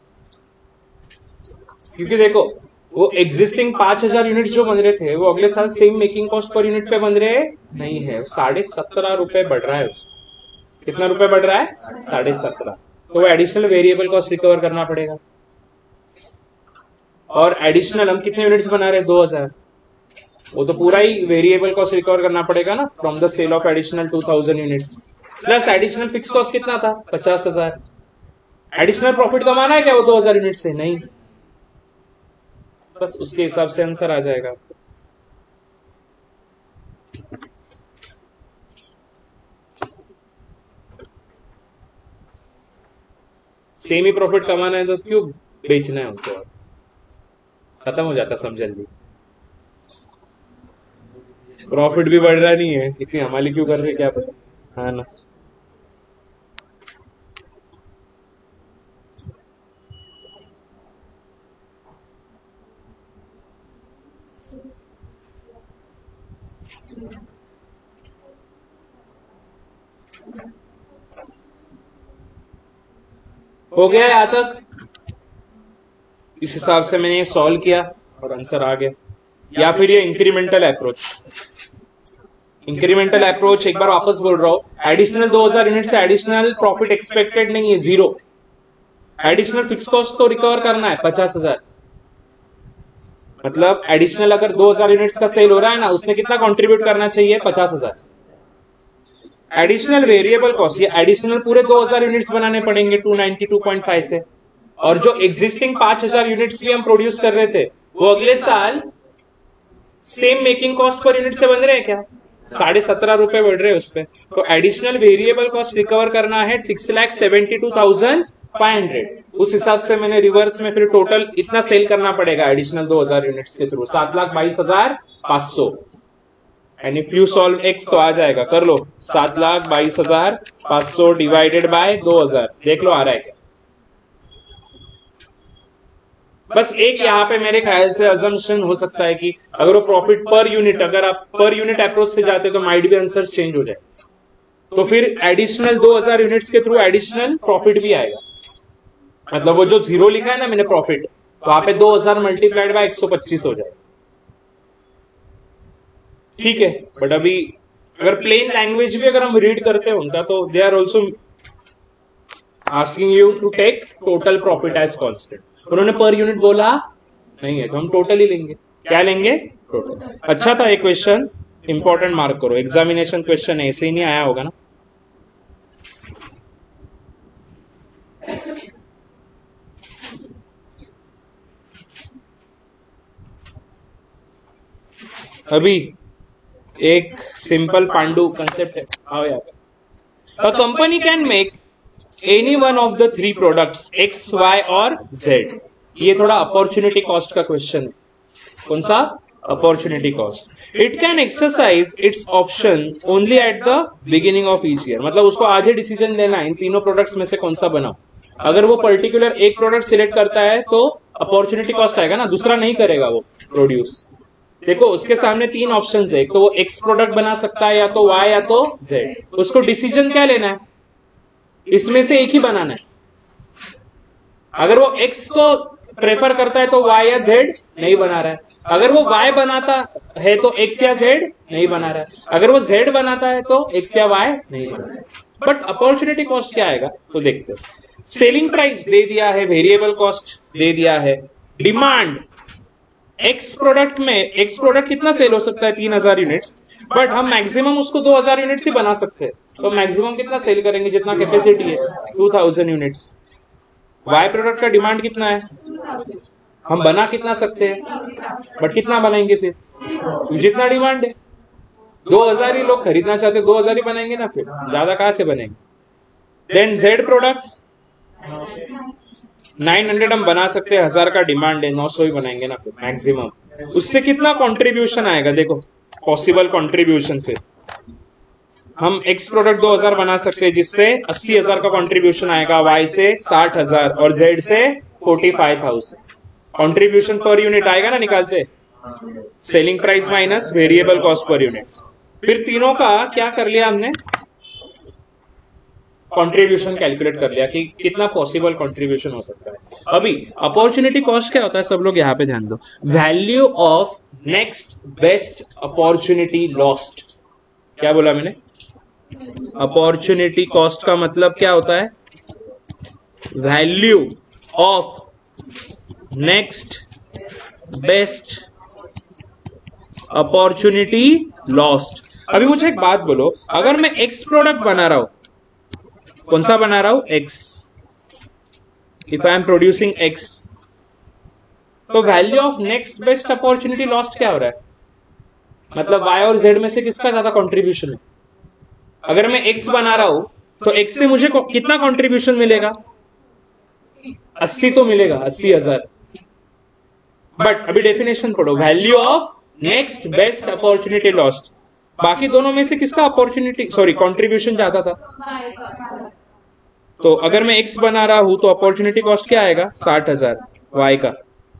क्योंकि देखो वो एग्जिस्टिंग पांच हजार यूनिट जो बन रहे थे वो अगले साल same making cost per unit पे बन रहे नहीं है, साढ़े सत्रह रुपए बढ़ रहा है उसमें। कितना रुपए बढ़ रहा है? साढ़े सत्रह। तो वो एडिशनल वेरिएबल कॉस्ट रिकवर करना पड़ेगा। और एडिशनल हम कितने यूनिट्स बना रहे हैं? दो हज़ार। वो तो पूरा ही वेरिएबल कॉस्ट रिकवर करना पड़ेगा ना, from the sale of additional two thousand units. Plus additional fix cost कितना था? पचास हजार। एडिशनल प्रॉफिट कमाना है क्या वो दो हजार यूनिट से? नहीं। बस उसके हिसाब से आंसर आ जाएगा। सेम ही प्रॉफिट कमाना है तो क्यों बेचना है उनको? खत्म हो जाता सब जल्दी। प्रॉफिट भी बढ़ रहा नहीं है, इतनी हमारी क्यों कर रहे क्या पता, है ना? हो गया यहाँ तक? इस हिसाब से मैंने ये सॉल्व किया और आंसर आ गया। या फिर ये इंक्रीमेंटल अप्रोच। इंक्रीमेंटल अप्रोच एक बार वापस बोल रहा हूं, एडिशनल दो हज़ार यूनिट से एडिशनल प्रॉफिट एक्सपेक्टेड नहीं है, जीरो। एडिशनल फिक्स कॉस्ट तो रिकवर करना है पचास हजार। मतलब एडिशनल अगर दो हज़ार यूनिट्स का सेल हो रहा है ना, उसने कितना कंट्रीब्यूट करना चाहिए? पचास हजार। एडिशनल वेरिएबल कॉस्ट, ये एडिशनल पूरे दो हज़ार यूनिट्स बनाने पड़ेंगे two ninety two point five से। और जो एग्जिस्टिंग पांच हज़ार यूनिट्स भी हम प्रोड्यूस कर रहे थे वो अगले साल same making cost per unit से बन रहे हैं क्या? साढ़े सत्रह रुपए बढ़ रहे हैं उस पर। तो एडिशनल वेरिएबल कॉस्ट रिकवर करना है six lakh seventy two thousand five hundred. उस हिसाब से मैंने रिवर्स में फिर टोटल इतना सेल करना पड़ेगा एडिशनल दो हज़ार यूनिट्स के थ्रू, सात लाख बाईस हजार पांच सौ। And if you solve X तो आ जाएगा, कर लो। सात लाख बाईस हजार पांच सौ डिवाइडेड बाय दो हजार, देख लो आ रहा है क्या। बस एक यहाँ पे मेरे ख्याल से अजम्पशन हो सकता है कि अगर वो प्रॉफिट पर यूनिट, अगर आप पर यूनिट अप्रोच से जाते तो माइट भी आंसर चेंज हो जाए। तो फिर एडिशनल दो हज़ार यूनिट्स के थ्रू एडिशनल प्रॉफिट भी आएगा। मतलब वो जो जीरो लिखा है ना मैंने प्रॉफिट, वहां पे दो हज़ार मल्टीप्लाइड बाय एक सौ पच्चीस हो जाए। ठीक है, बट अभी अगर प्लेन लैंग्वेज भी अगर हम रीड करते हैं उनका, तो they are also asking you to take total profit as constant. उन्होंने पर यूनिट बोला नहीं है, तो हम टोटल ही लेंगे। क्या लेंगे? टोटल। अच्छा था ये क्वेश्चन, इंपॉर्टेंट मार्क करो। एग्जामिनेशन क्वेश्चन ऐसे ही नहीं आया होगा ना। अभी एक सिंपल पांडु कंसेप्ट है, आओ यार। अ company can make any one of the three products X Y और जेड। ये थोड़ा अपॉर्चुनिटी कॉस्ट का क्वेश्चन है। कौन सा? Opportunity cost. It can exercise its option only at the beginning of each year. मतलब उसको आज ही डिसीजन लेना है इन तीनों प्रोडक्ट्स में से कौन सा बनाओ। अगर वो पर्टिकुलर एक प्रोडक्ट सिलेक्ट करता है तो अपॉर्चुनिटी कॉस्ट आएगा ना, दूसरा नहीं करेगा वो प्रोड्यूस। देखो उसके सामने तीन ऑप्शंस है, एक तो वो एक्स प्रोडक्ट बना सकता है, या तो वाई या तो जेड। उसको डिसीजन क्या लेना है? इसमें से एक ही बनाना है। अगर वो एक्स को प्रेफर करता है तो वाई या जेड नहीं बना रहा है। अगर वो वाई बनाता है तो एक्स या जेड नहीं बना रहा है। अगर वो जेड बनाता है तो एक्स या वाई नहीं बना रहा है। बट अपॉर्चुनिटी कॉस्ट क्या आएगा तो देखते हैं। सेलिंग प्राइस दे दिया है, वेरिएबल कॉस्ट दे दिया है, डिमांड एक्स प्रोडक्ट में एक्स प्रोडक्ट कितना सेल हो सकता है? तीन हजार यूनिट्स, बट हम मैक्सिमम उसको दो हजार यूनिट्स ही बना सकते हैं। तो मैक्सिमम कितना सेल करेंगे? जितना कैपेसिटी है, two thousand units. Y product का डिमांड कितना है? हम बना कितना सकते हैं, बट कितना बनाएंगे फिर? जितना डिमांड है, दो हजार ही लोग खरीदना चाहते हैं, दो हजार ही बनाएंगे ना, फिर ज्यादा कहां से बनेंगे? Then Z product nine hundred हम बना सकते हैं, हजार का डिमांड है, नौ सौ ही बनाएंगे ना फिर मैक्सिमम। उससे कितना कंट्रीब्यूशन आएगा? देखो पॉसिबल कंट्रीब्यूशन। फिर हम एक्स प्रोडक्ट दो हजार बना सकते हैं जिससे अस्सी हजार का कंट्रीब्यूशन आएगा, वाई से साठ हजार और जेड से forty five thousand. Contribution per unit आएगा ना निकालते, selling price minus variable cost per unit. फिर तीनों का क्या कर लिया हमने? कंट्रीब्यूशन कैलकुलेट कर लिया कि कितना पॉसिबल कंट्रीब्यूशन हो सकता है। अभी अपॉर्चुनिटी कॉस्ट क्या होता है? सब लोग यहाँ पे ध्यान दो। Value of next best opportunity lost. क्या बोला मैंने? अपॉर्चुनिटी कॉस्ट का मतलब क्या होता है? Value of next best opportunity lost. अभी मुझे एक बात बोलो, अगर मैं एक्स प्रोडक्ट बना रहा हूं, कौन सा बना रहा हूं? X. If I am producing X, तो value of next best opportunity lost क्या हो रहा है? मतलब वाई और जेड में से किसका ज्यादा कंट्रीब्यूशन है? अगर मैं एक्स बना रहा हूं तो एक्स से मुझे कितना कंट्रीब्यूशन मिलेगा? अस्सी तो मिलेगा, अस्सी हजार। बट अभी डेफिनेशन पढ़ो, value of next best opportunity lost. बाकी दोनों में से किसका अपॉर्चुनिटी सॉरी कंट्रीब्यूशन ज्यादा था? तो अगर मैं एक्स बना रहा हूं तो अपॉर्चुनिटी कॉस्ट क्या आएगा? साठ हजार वाई का।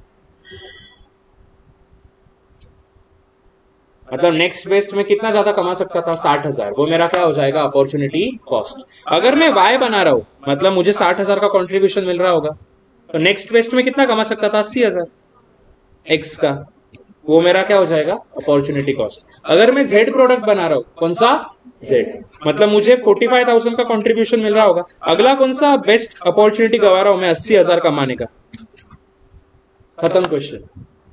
मतलब नेक्स्ट बेस्ट में कितना ज्यादा कमा सकता था? साठ हजार। वो मेरा क्या हो जाएगा? Opportunity cost. अगर मैं वाई बना रहा हूं, मतलब मुझे साठ हजार का कंट्रीब्यूशन मिल रहा होगा, तो नेक्स्ट बेस्ट में कितना कमा सकता था? अस्सी हजार एक्स का। वो मेरा क्या हो जाएगा? Opportunity cost. अगर मैं जेड प्रोडक्ट बना रहा हूं, कौन सा? जेड, मतलब मुझे फोर्टी फाइव थाउजेंड का कंट्रीब्यूशन मिल रहा होगा। अगला कौन सा बेस्ट अपॉर्चुनिटी गवा रहा हूं मैं? अस्सी हजार कमाने का। खत्म क्वेश्चन।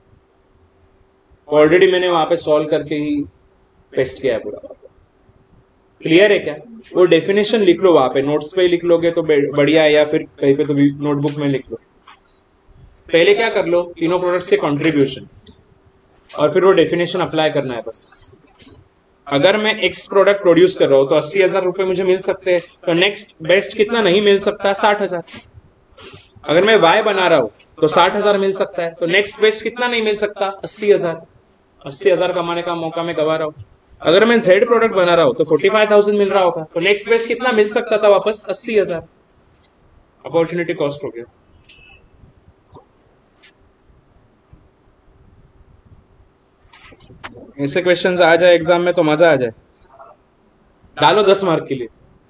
ऑलरेडी मैंने वहां पे सॉल्व करके ही पेस्ट किया है पूरा। क्लियर है क्या? वो डेफिनेशन लिख लो वहां पे, नोट्स पे ही लिख लोगे तो बढ़िया है, या फिर कहीं पे तो भी नोटबुक में लिख लो। पहले क्या कर लो? तीनों प्रोडक्ट से कंट्रीब्यूशन, और फिर वो डेफिनेशन अप्लाई करना है बस। अगर मैं एक्स प्रोडक्ट प्रोड्यूस कर रहा हूं तो अस्सी हजार रुपए मुझे मिल सकते हैं, तो नेक्स्ट बेस्ट कितना नहीं मिल सकता? साठ हजार। अगर मैं वाई बना रहा हूं तो साठ हजार मिल सकता है, तो नेक्स्ट बेस्ट कितना नहीं मिल सकता? अस्सी हजार। अस्सी हजार कमाने का मौका मैं गवा रहा हूं। अगर मैं जेड प्रोडक्ट बना रहा हूं तो फोर्टी फाइव थाउजेंड मिल रहा होगा, तो नेक्स्ट बेस्ट कितना मिल सकता था वापस? अस्सी हजार। अपॉर्चुनिटी कॉस्ट हो गया। ऐसे क्वेश्चंस आ जाए एग्जाम में तो मजा आ जाए। डालो दस मार्क के लिए।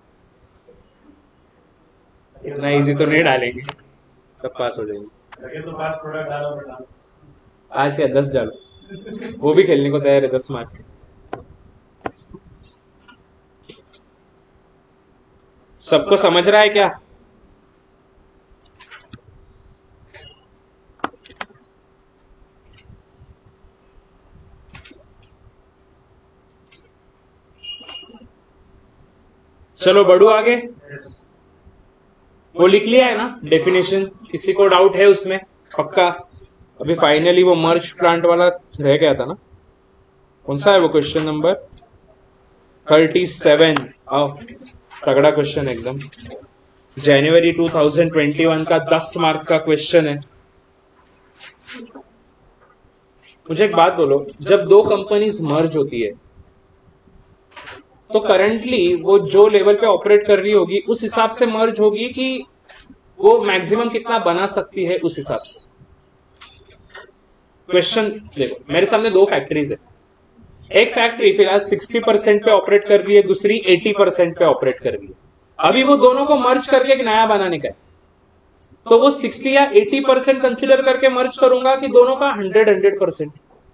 इतना इजी तो नहीं डालेंगे, सब पास हो जाएंगे। लगे तो पांच प्रोडक्ट डालो बेटा। आज क्या दस डालो, वो भी खेलने को तैयार है दस मार्क के। सबको समझ रहा है क्या? चलो बढ़ू आगे। वो लिख लिया है ना डेफिनेशन? किसी को डाउट है उसमें? पक्का? अभी फाइनली वो मर्ज प्लांट वाला रह गया था ना, कौन सा है वो क्वेश्चन नंबर थर्टी सेवन। तगड़ा क्वेश्चन एकदम, जनवरी टू थाउजेंड ट्वेंटी वन का दस मार्क का क्वेश्चन है। मुझे एक बात बोलो, जब दो कंपनीज मर्ज होती है तो करंटली वो जो लेवल पे ऑपरेट कर रही होगी उस हिसाब से मर्ज होगी कि वो मैक्सिमम कितना बना सकती है उस हिसाब से। क्वेश्चन देखो, मेरे सामने दो फैक्ट्रीज है। एक फैक्ट्री फिलहाल सिक्सटी परसेंट पे ऑपरेट कर रही है, दूसरी एटी परसेंट पे ऑपरेट कर रही है। अभी वो दोनों को मर्ज करके एक नया बनाने का है, तो वो सिक्सटी या एटी परसेंट कंसिडर करके मर्ज करूंगा कि दोनों का हंड्रेड हंड्रेड परसेंट।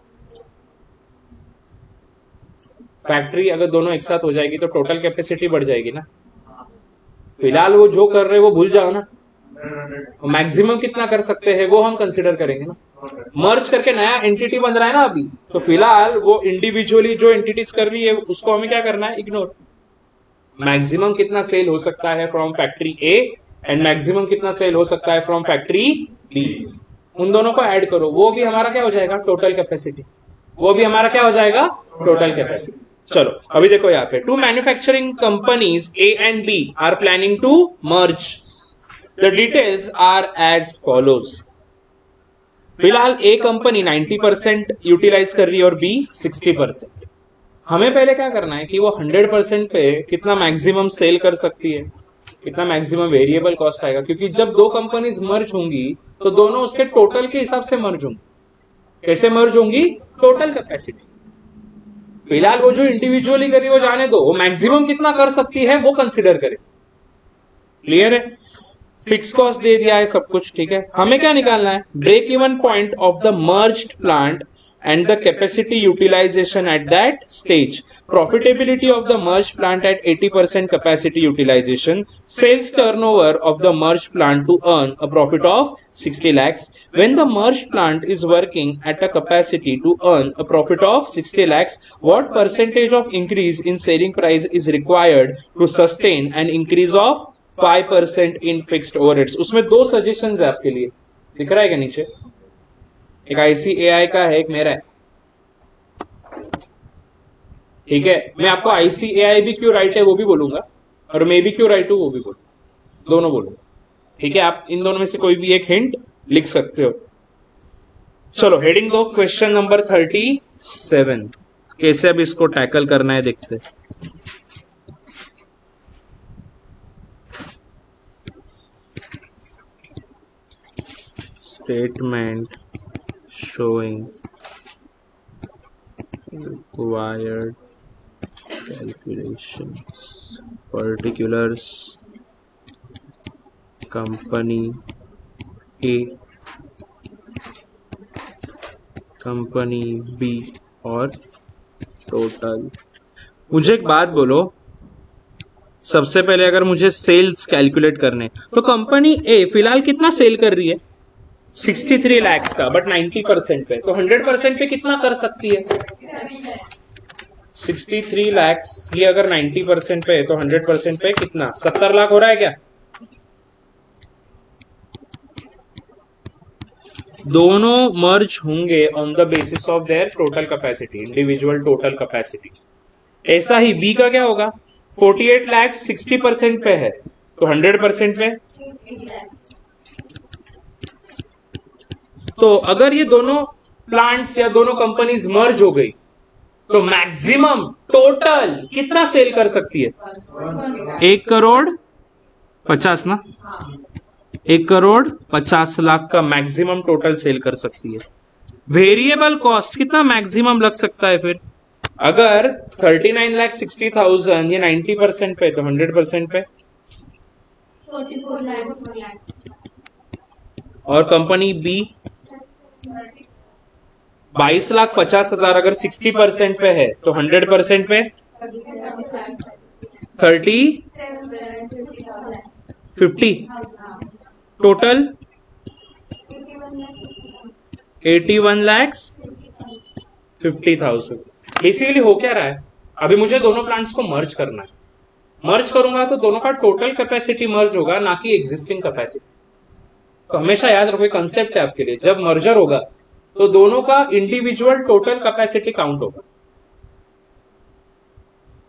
फैक्ट्री अगर दोनों एक साथ हो जाएगी तो टोटल कैपेसिटी बढ़ जाएगी ना। फिलहाल वो जो कर रहे हैं वो भूल जाओ ना, मैक्सिमम कितना कर सकते हैं वो हम कंसिडर करेंगे ना। मर्ज करके नया एंटिटी बन रहा है ना अभी, तो फिलहाल वो इंडिविजुअली जो एंटिटीज कर रही है उसको हमें क्या करना है, इग्नोर। मैक्सिमम कितना सेल हो सकता है from factory A and maximum कितना सेल हो सकता है फ्रॉम फैक्ट्री बी, उन दोनों को ऐड करो, वो भी हमारा क्या हो जाएगा, टोटल कैपेसिटी। वो भी हमारा क्या हो जाएगा, टोटल कैपेसिटी। चलो अभी देखो यहाँ पे, two manufacturing companies A and B are planning to merge. The details are as follows. फिलहाल A company ninety percent utilise कर रही है और बी सिक्सटी परसेंट। हमें पहले क्या करना है कि वो हंड्रेड परसेंट पे कितना मैक्सिमम सेल कर सकती है, कितना मैक्सिमम वेरिएबल कॉस्ट आएगा, क्योंकि जब दो कंपनीज मर्ज होंगी तो दोनों उसके टोटल के हिसाब से मर्ज होंगी। कैसे मर्ज होंगी, टोटल कैपेसिटी। फिलहाल वो जो इंडिविजुअली करी वो जाने दो, वो मैक्सिमम कितना कर सकती है वो कंसिडर करें। क्लियर है, फिक्स कॉस्ट दे दिया है सब कुछ, ठीक है। हमें क्या निकालना है, break even point of the merged plant and the capacity utilization at that stage. Profitability of the merged plant at eighty percent capacity utilization. Sales turnover of the merged plant to earn a profit of sixty lakhs. When the merged plant is working at a capacity to earn a profit of sixty lakhs, what percentage of increase in selling price is required to sustain an increase of five percent in fixed overheads? उसमें दो suggestions है आपके लिए, दिख रहा है क्या नीचे? एक आईसीएआई का है, एक मेरा है, ठीक है। मैं आपको आईसीएआई भी क्यों राइट है वो भी बोलूंगा और मैं भी क्यों राइट हूं वो भी बोलूंगा, दोनों बोलूंगा, ठीक है। आप इन दोनों में से कोई भी एक हिंट लिख सकते हो। चलो हेडिंग दो, क्वेश्चन नंबर थर्टी सेवन। कैसे अब इसको टैकल करना है देखते। Statement showing required calculations, particulars, company A, company B और total। मुझे एक बात बोलो, सबसे पहले अगर मुझे सेल्स कैलकुलेट करने तो कंपनी ए फिलहाल कितना सेल कर रही है, सिक्सटी थ्री लैक्स का, बट नाइंटी परसेंट पे, तो हंड्रेड परसेंट पे कितना कर सकती है, सिक्सटी थ्री लैक्स। ये अगर नाइंटी परसेंट पे है तो हंड्रेड परसेंट पे कितना, सत्तर लाख हो रहा है क्या? दोनों मर्ज होंगे on the basis of their total capacity, individual total capacity. ऐसा ही बी का क्या होगा, forty eight lakhs sixty percent पे है तो हंड्रेड परसेंट पे, तो अगर ये दोनों प्लांट्स या दोनों कंपनीज मर्ज हो गई तो मैक्सिमम टोटल कितना सेल कर सकती है, एक करोड़ पचास ना, एक करोड़ पचास लाख का मैक्सिमम टोटल सेल कर सकती है। वेरिएबल कॉस्ट कितना मैक्सिमम लग सकता है फिर, अगर thirty nine lakh sixty thousand ये नाइंटी परसेंट पे तो हंड्रेड परसेंट पे, और कंपनी बी बाईस लाख पचास हजार अगर सिक्सटी परसेंट पे है तो हंड्रेड परसेंट पे thirty fifty, total eighty one lakhs fifty thousand. Basically हो क्या रहा है, अभी मुझे दोनों प्लांट्स को मर्ज करना है, मर्ज करूंगा तो दोनों का टोटल कैपेसिटी मर्ज होगा, ना कि एग्जिस्टिंग कैपेसिटी। तो हमेशा याद रखो, कंसेप्ट है आपके लिए, जब मर्जर होगा तो दोनों का इंडिविजुअल टोटल कैपेसिटी काउंट होगा।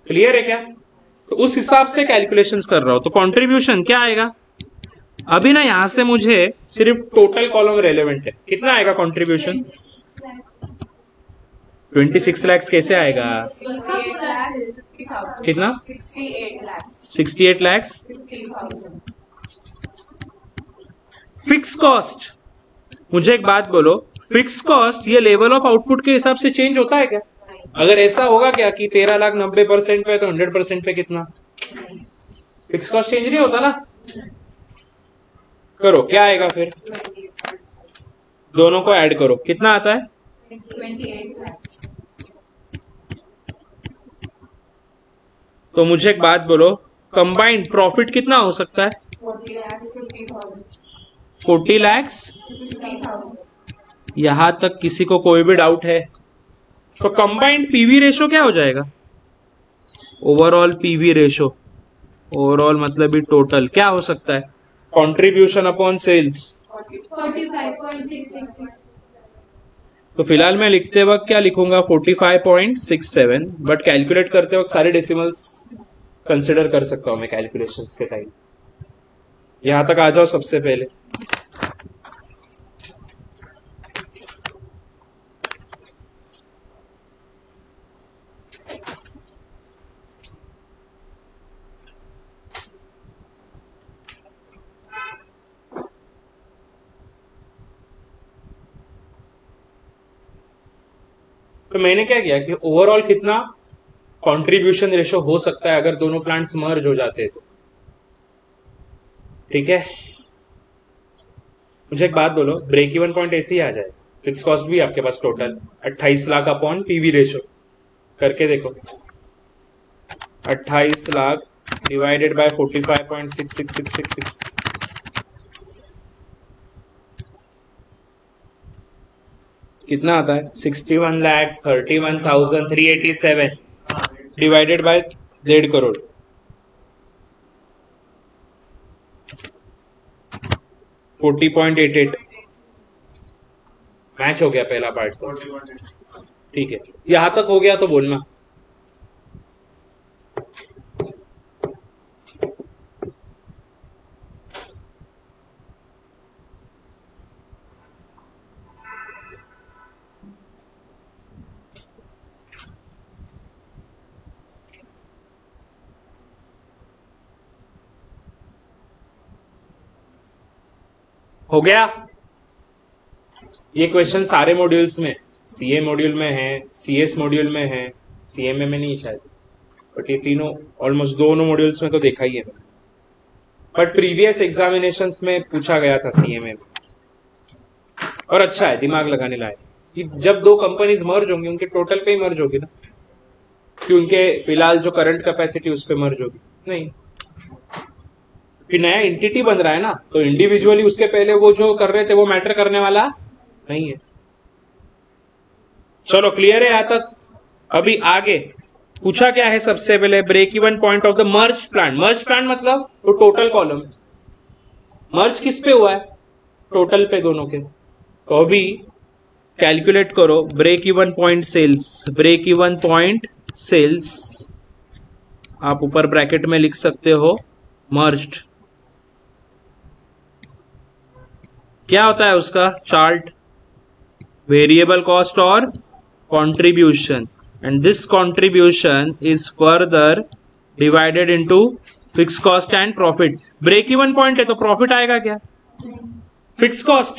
क्लियर है क्या? तो उस हिसाब से कैलकुलेशंस कर रहा हूं। तो कंट्रीब्यूशन क्या आएगा? अभी ना यहां से मुझे सिर्फ टोटल कॉलम रेलेवेंट है। कितना आएगा कंट्रीब्यूशन? छब्बीस लाख कैसे आएगा? कितना? अड़सठ लाख। फिक्स कॉस्ट, मुझे एक बात बोलो, फिक्स कॉस्ट ये लेवल ऑफ आउटपुट के हिसाब से चेंज होता है क्या? अगर ऐसा होगा क्या कि तेरह लाख नब्बे परसेंट पे तो हंड्रेड परसेंट पे कितना फिक्स कॉस्ट चेंज नहीं होता ना? करो, क्या आएगा फिर? दोनों को ऐड करो, कितना आता है? तो मुझे एक बात बोलो, कंबाइंड प्रॉफिट कितना हो सकता है? फोर्टी लैक्स। यहां तक किसी को कोई भी डाउट है? तो कंबाइंड पीवी रेशो क्या हो जाएगा? ओवरऑल पीवी रेशो, ओवरऑल मतलब भी टोटल क्या हो सकता है? Contribution upon sales. तो फिलहाल मैं लिखते वक्त क्या लिखूंगा? Forty five point six seven, but calculate करते वक्त सारे डेसिमल्स कंसिडर कर सकता हूं मैं कैलकुलेशंस के टाइम। यहां तक आ जाओ सबसे पहले। तो मैंने क्या किया कि ओवरऑल कितना कंट्रीब्यूशन रेशो हो सकता है अगर दोनों प्लांट्स मर्ज हो जाते हैं तो। ठीक है, मुझे एक बात बोलो, ब्रेक इवन पॉइंट ऐसे ही आ जाए, फिक्स कॉस्ट भी आपके पास टोटल अट्ठाईस लाख अपॉन पीवी रेशो करके देखो। अट्ठाईस lakh divided by forty five point six six six six six कितना आता है? Sixty one lakhs thirty one thousand three eighty seven divided by डेढ़ crore. Forty point eight eight match हो गया पहला पार्ट तो। ठीक है, यहां तक हो गया तो बोलना। हो गया? ये क्वेश्चन सारे मॉड्यूल्स में, सीए मॉड्यूल में है, सीएस मॉड्यूल में है, सीएमए में नहीं शायद, बट ये तीनों ऑलमोस्ट दोनों मॉड्यूल्स में तो देखा ही है। बट प्रीवियस एग्जामिनेशंस में पूछा गया था सीएमए में, और अच्छा है, दिमाग लगाने लायक। कि जब दो कंपनीज मर्ज होंगी उनके टोटल पे ही मर्ज होगी ना, कि उनके फिलहाल जो करंट कैपेसिटी उस पर मर्ज होगी नहीं, कि नया एंटिटी बन रहा है ना, तो इंडिविजुअली उसके पहले वो जो कर रहे थे वो मैटर करने वाला नहीं है। चलो क्लियर है यहां तक? अभी आगे पूछा क्या है सबसे पहले? Break even point of the merge plant. Merge plant मतलब तो टोटल कॉलम। मर्ज किस पे हुआ है? टोटल पे दोनों के। तो अभी कैलकुलेट करो break even point sales. Break even point sales आप ऊपर ब्रैकेट में लिख सकते हो मर्ज्ड। क्या होता है उसका चार्ट? वेरिएबल कॉस्ट और contribution, and this contribution is further divided into fix cost and profit. Break even point है तो प्रॉफिट आएगा क्या? फिक्स कॉस्ट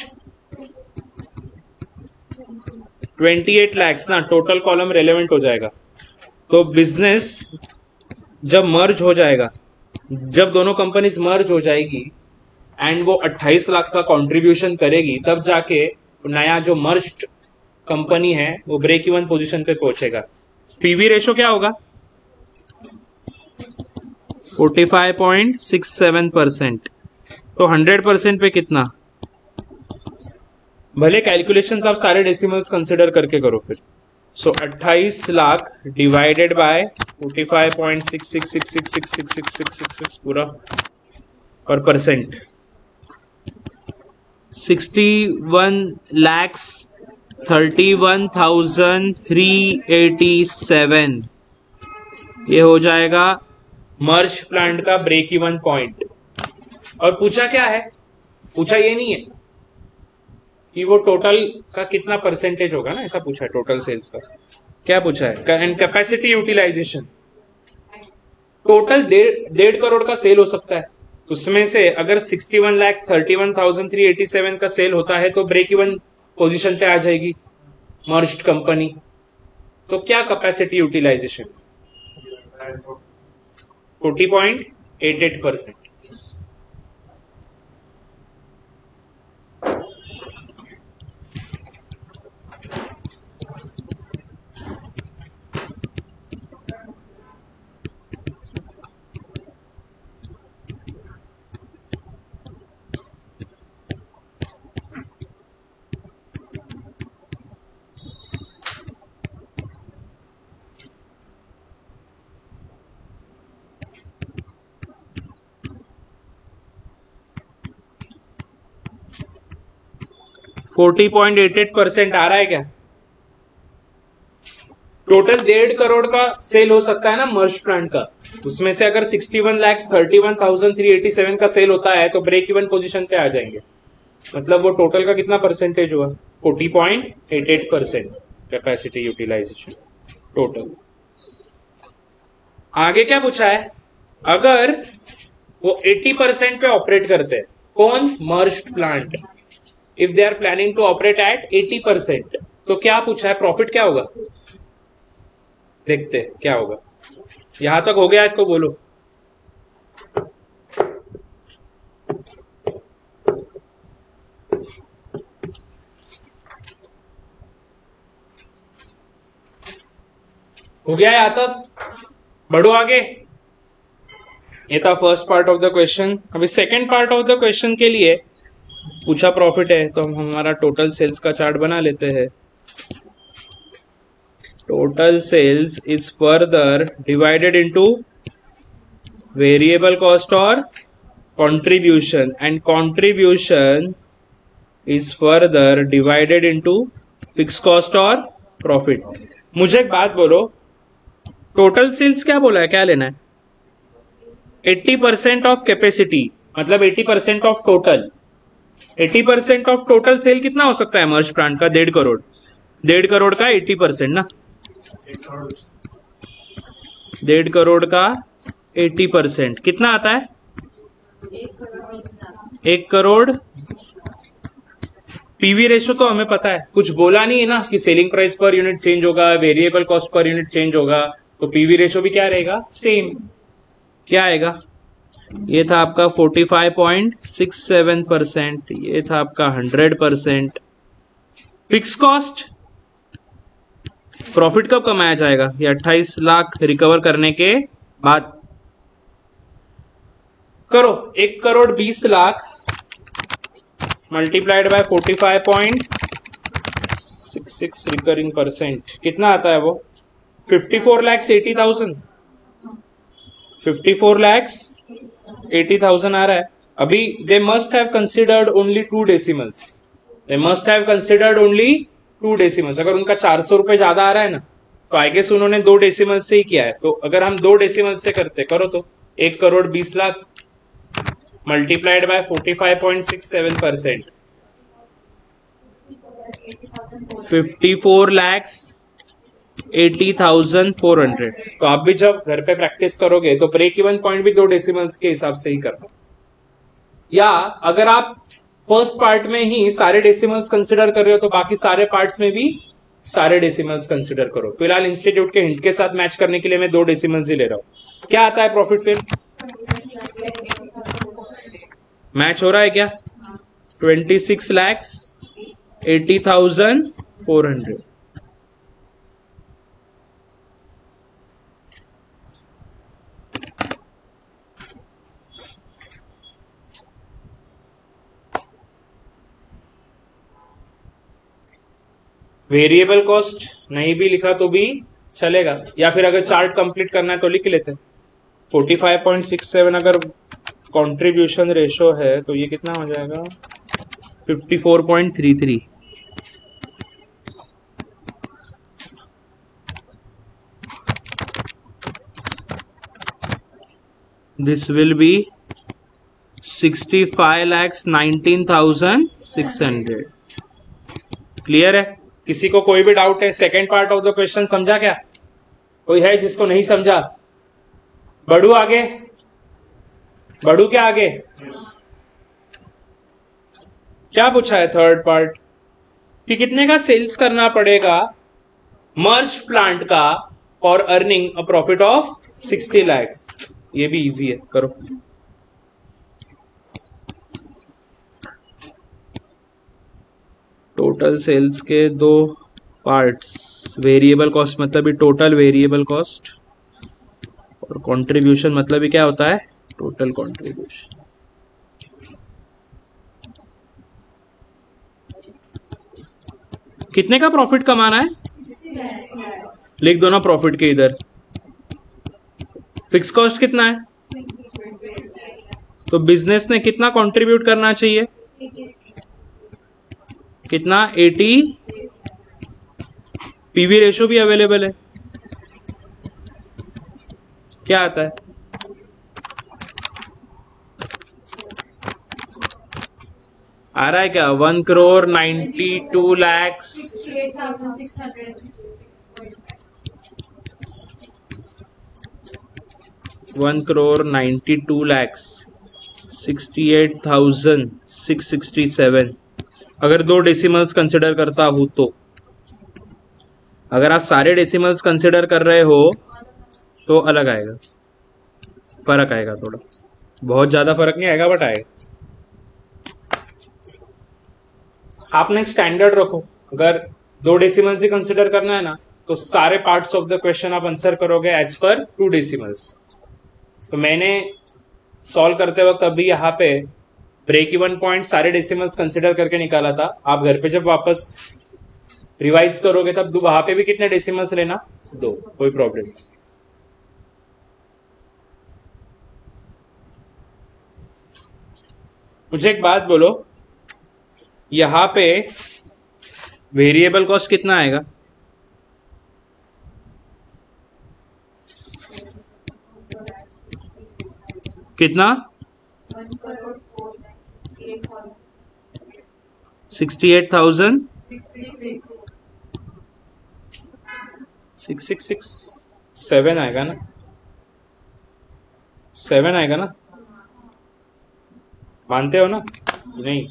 अट्ठाईस लाख ना, टोटल कॉलम रेलेवेंट हो जाएगा। तो बिजनेस जब मर्ज हो जाएगा, जब दोनों कंपनीज मर्ज हो जाएगी एंड वो अट्ठाईस लाख का कंट्रीब्यूशन करेगी, तब जाके नया जो मर्ज्ड कंपनी है वो ब्रेक इवन पोजीशन पे पहुंचेगा। पीवी रेशो क्या होगा? Forty five point six seven percent. तो हंड्रेड परसेंट पे कितना? भले कैलकुलेशंस आप सारे डेसिमल्स कंसिडर करके करो फिर। सो अट्ठाईस lakh divided by forty five point six six six six six six six six six six पूरा और percent sixty one lakhs thirty one thousand three eighty seven ये हो जाएगा मर्ज प्लांट का ब्रेक इवन पॉइंट। और पूछा क्या है, पूछा ये नहीं है कि वो टोटल का कितना परसेंटेज होगा ना, ऐसा पूछा है टोटल सेल्स का। क्या पूछा है, एंड कैपेसिटी यूटिलाइजेशन। टोटल डेढ़ डेढ़ करोड़ का सेल हो सकता है, उसमें से अगर sixty one lakhs thirty one thousand three eighty seven का सेल होता है तो ब्रेक इवन पोजिशन पे आ जाएगी मर्ज्ड कंपनी। तो क्या capacity utilisation, forty point eight eight percent. Forty point eight eight percent आ रहा है क्या? टोटल डेढ़ करोड़ का सेल हो सकता है ना मर्ज प्लांट का, उसमें से अगर sixty one lakhs thirty one thousand three eighty seven का सेल होता है तो ब्रेक इवन पोजीशन पे आ जाएंगे। मतलब वो टोटल का कितना परसेंटेज हुआ, forty point eight eight percent capacity utilisation total. आगे क्या पूछा है, अगर वो अस्सी परसेंट पे ऑपरेट करते हैं, कौन, merged plant, if they are planning to operate at eighty percent, तो क्या पूछा है, प्रॉफिट क्या होगा, देखते क्या होगा। यहां तक हो गया है तो बोलो। हो गया यहां तक, बढ़ो आगे। ये था first part of the question. अभी second part of the question के लिए पूछा प्रॉफिट है तो हम हमारा टोटल सेल्स का चार्ट बना लेते हैं। Total sales is further divided into variable cost और contribution, and contribution is further divided into fix cost और प्रॉफिट। मुझे एक बात बोलो, टोटल सेल्स क्या बोला है, क्या लेना है, अस्सी परसेंट ऑफ कैपेसिटी, मतलब अस्सी परसेंट ऑफ टोटल। अस्सी परसेंट ऑफ टोटल सेल कितना हो सकता है मर्ज प्लांट का, डेढ़ करोड़। डेढ़ करोड़ का अस्सी परसेंट ना, डेढ़ करोड़ का अस्सी परसेंट कितना आता है, एक करोड़। पीवी रेशो तो हमें पता है, कुछ बोला नहीं है ना कि selling price per unit change होगा, variable cost per unit change होगा, तो पीवी रेशो भी क्या रहेगा, सेम। क्या आएगा, ये था आपका forty five point six seven percent, ये था आपका hundred percent. Fix cost, profit कब कमाया जाएगा, ये अट्ठाईस लाख रिकवर करने के बाद। करो, एक करोड़ बीस lakh multiplied by forty five point six six recurring percent, कितना आता है वो, fifty four lakhs eighty thousand fifty four lakhs eighty thousand आ रहा है। अभी they must have considered only two decimals, they must have considered only two decimals. अगर उनका चार सौ रुपए ज्यादा आ रहा है ना, तो आई गेस उन्होंने दो डेसिमल से ही किया है। तो अगर हम दो डेसिमल से करते, करो तो एक करोड़ बीस lakh multiplied by forty five point six seven percent, fifty four lakhs eighty thousand four hundred. तो आप भी जब घर पे प्रैक्टिस करोगे तो ब्रेक इवन पॉइंट भी दो डेसिमल्स के हिसाब से ही करना। या अगर आप फर्स्ट पार्ट में ही सारे डेसिमल्स कंसिडर कर रहे हो तो बाकी सारे पार्ट्स में भी सारे डेसिमल्स कंसिडर करो। फिलहाल इंस्टीट्यूट के हिंट के साथ मैच करने के लिए मैं दो डेसिमल्स ही ले रहा हूं। क्या आता है प्रॉफिट फिर, मैच हो रहा है क्या, twenty six lakhs eighty thousand four hundred. Variable cost नहीं भी लिखा तो भी चलेगा, या फिर अगर चार्ट कंप्लीट करना है तो लिख लेते हैं। Forty five point six seven अगर कंट्रीब्यूशन रेशो है तो ये कितना हो जाएगा, fifty four point three three. This will be sixty five lakhs nineteen thousand six hundred. Clear है? किसी को कोई भी डाउट है? Second part of the question समझा क्या? कोई है जिसको नहीं समझा? बढ़ू आगे, बढ़ू क्या आगे? क्या पूछा है थर्ड पार्ट कि कितने का सेल्स करना पड़ेगा मर्ज प्लांट का और earning a profit of sixty lakhs. ये भी इजी है, करो। टोटल सेल्स के दो पार्ट्स, वेरिएबल कॉस्ट मतलब भी टोटल वेरिएबल कॉस्ट, और कंट्रीब्यूशन मतलब भी क्या होता है? Total contribution. कितने का प्रॉफिट कमाना है? लिख दो ना प्रॉफिट के इधर। फिक्स कॉस्ट कितना है? तो बिजनेस ने कितना कंट्रीब्यूट करना चाहिए? कितना? एटी। पीवी रेशो भी अवेलेबल है। क्या आता है? आ रहा है क्या? One crore ninety two lakhs one crore ninety two lakhs sixty eight thousand six sixty seven. अगर दो डेसिमल्स कंसिडर करता हूं तो, अगर आप सारे डेसिमल्स कंसिडर कर रहे हो तो अलग आएगा, फर्क आएगा थोड़ा, बहुत ज्यादा फर्क नहीं आएगा बट आएगा। आपने स्टैंडर्ड रखो, अगर दो डेसिमल्स ही कंसिडर करना है ना तो सारे पार्ट्स ऑफ द क्वेश्चन आप आंसर करोगे एज पर टू डेसिमल्स। तो मैंने सॉल्व करते वक्त अभी यहाँ पे ब्रेक इवन पॉइंट सारे डेसिमल्स कंसिडर करके निकाला था। आप घर पे जब वापस रिवाइज करोगे तब वहां पे भी कितने डेसिमल्स लेना? दो, कोई प्रॉब्लम नहीं। मुझे एक बात बोलो, यहां पे वेरिएबल कॉस्ट कितना आएगा? कितना? Sixty eight thousand six six six seven आएगा ना? सेवन आएगा ना? मानते हो ना? नहीं?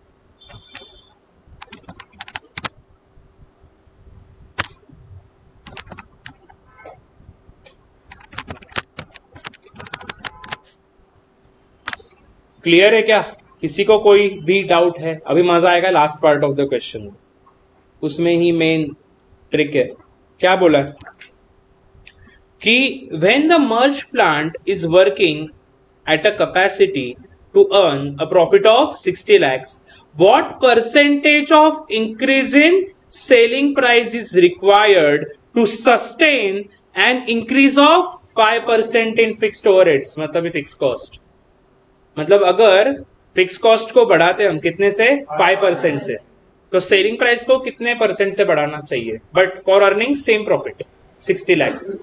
क्लियर है क्या? किसी को कोई भी डाउट है? अभी मजा आएगा last part of the question, उसमें ही मेन ट्रिक है। क्या बोला है कि when the merge plant is working at a capacity to earn a profit of sixty lakhs, what percentage of increase in selling price is required to sustain an increase of five percent in fixed overheads, मतलब फिक्स कॉस्ट। मतलब अगर फिक्स कॉस्ट को बढ़ाते हम कितने से? फाइव परसेंट से, तो सेलिंग प्राइस को कितने परसेंट से बढ़ाना चाहिए? But for earning same profit sixty lakhs.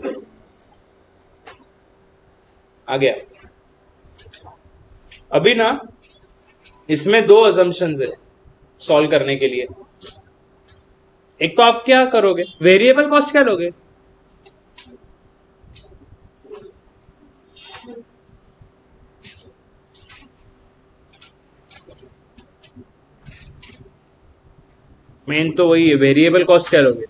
आ गया? अभी ना इसमें दो अजम्पशंस है सॉल्व करने के लिए। एक तो आप क्या करोगे, वेरिएबल कॉस्ट क्या लोगे? मेन तो वही है, वेरिएबल कॉस्ट क्या लोगे?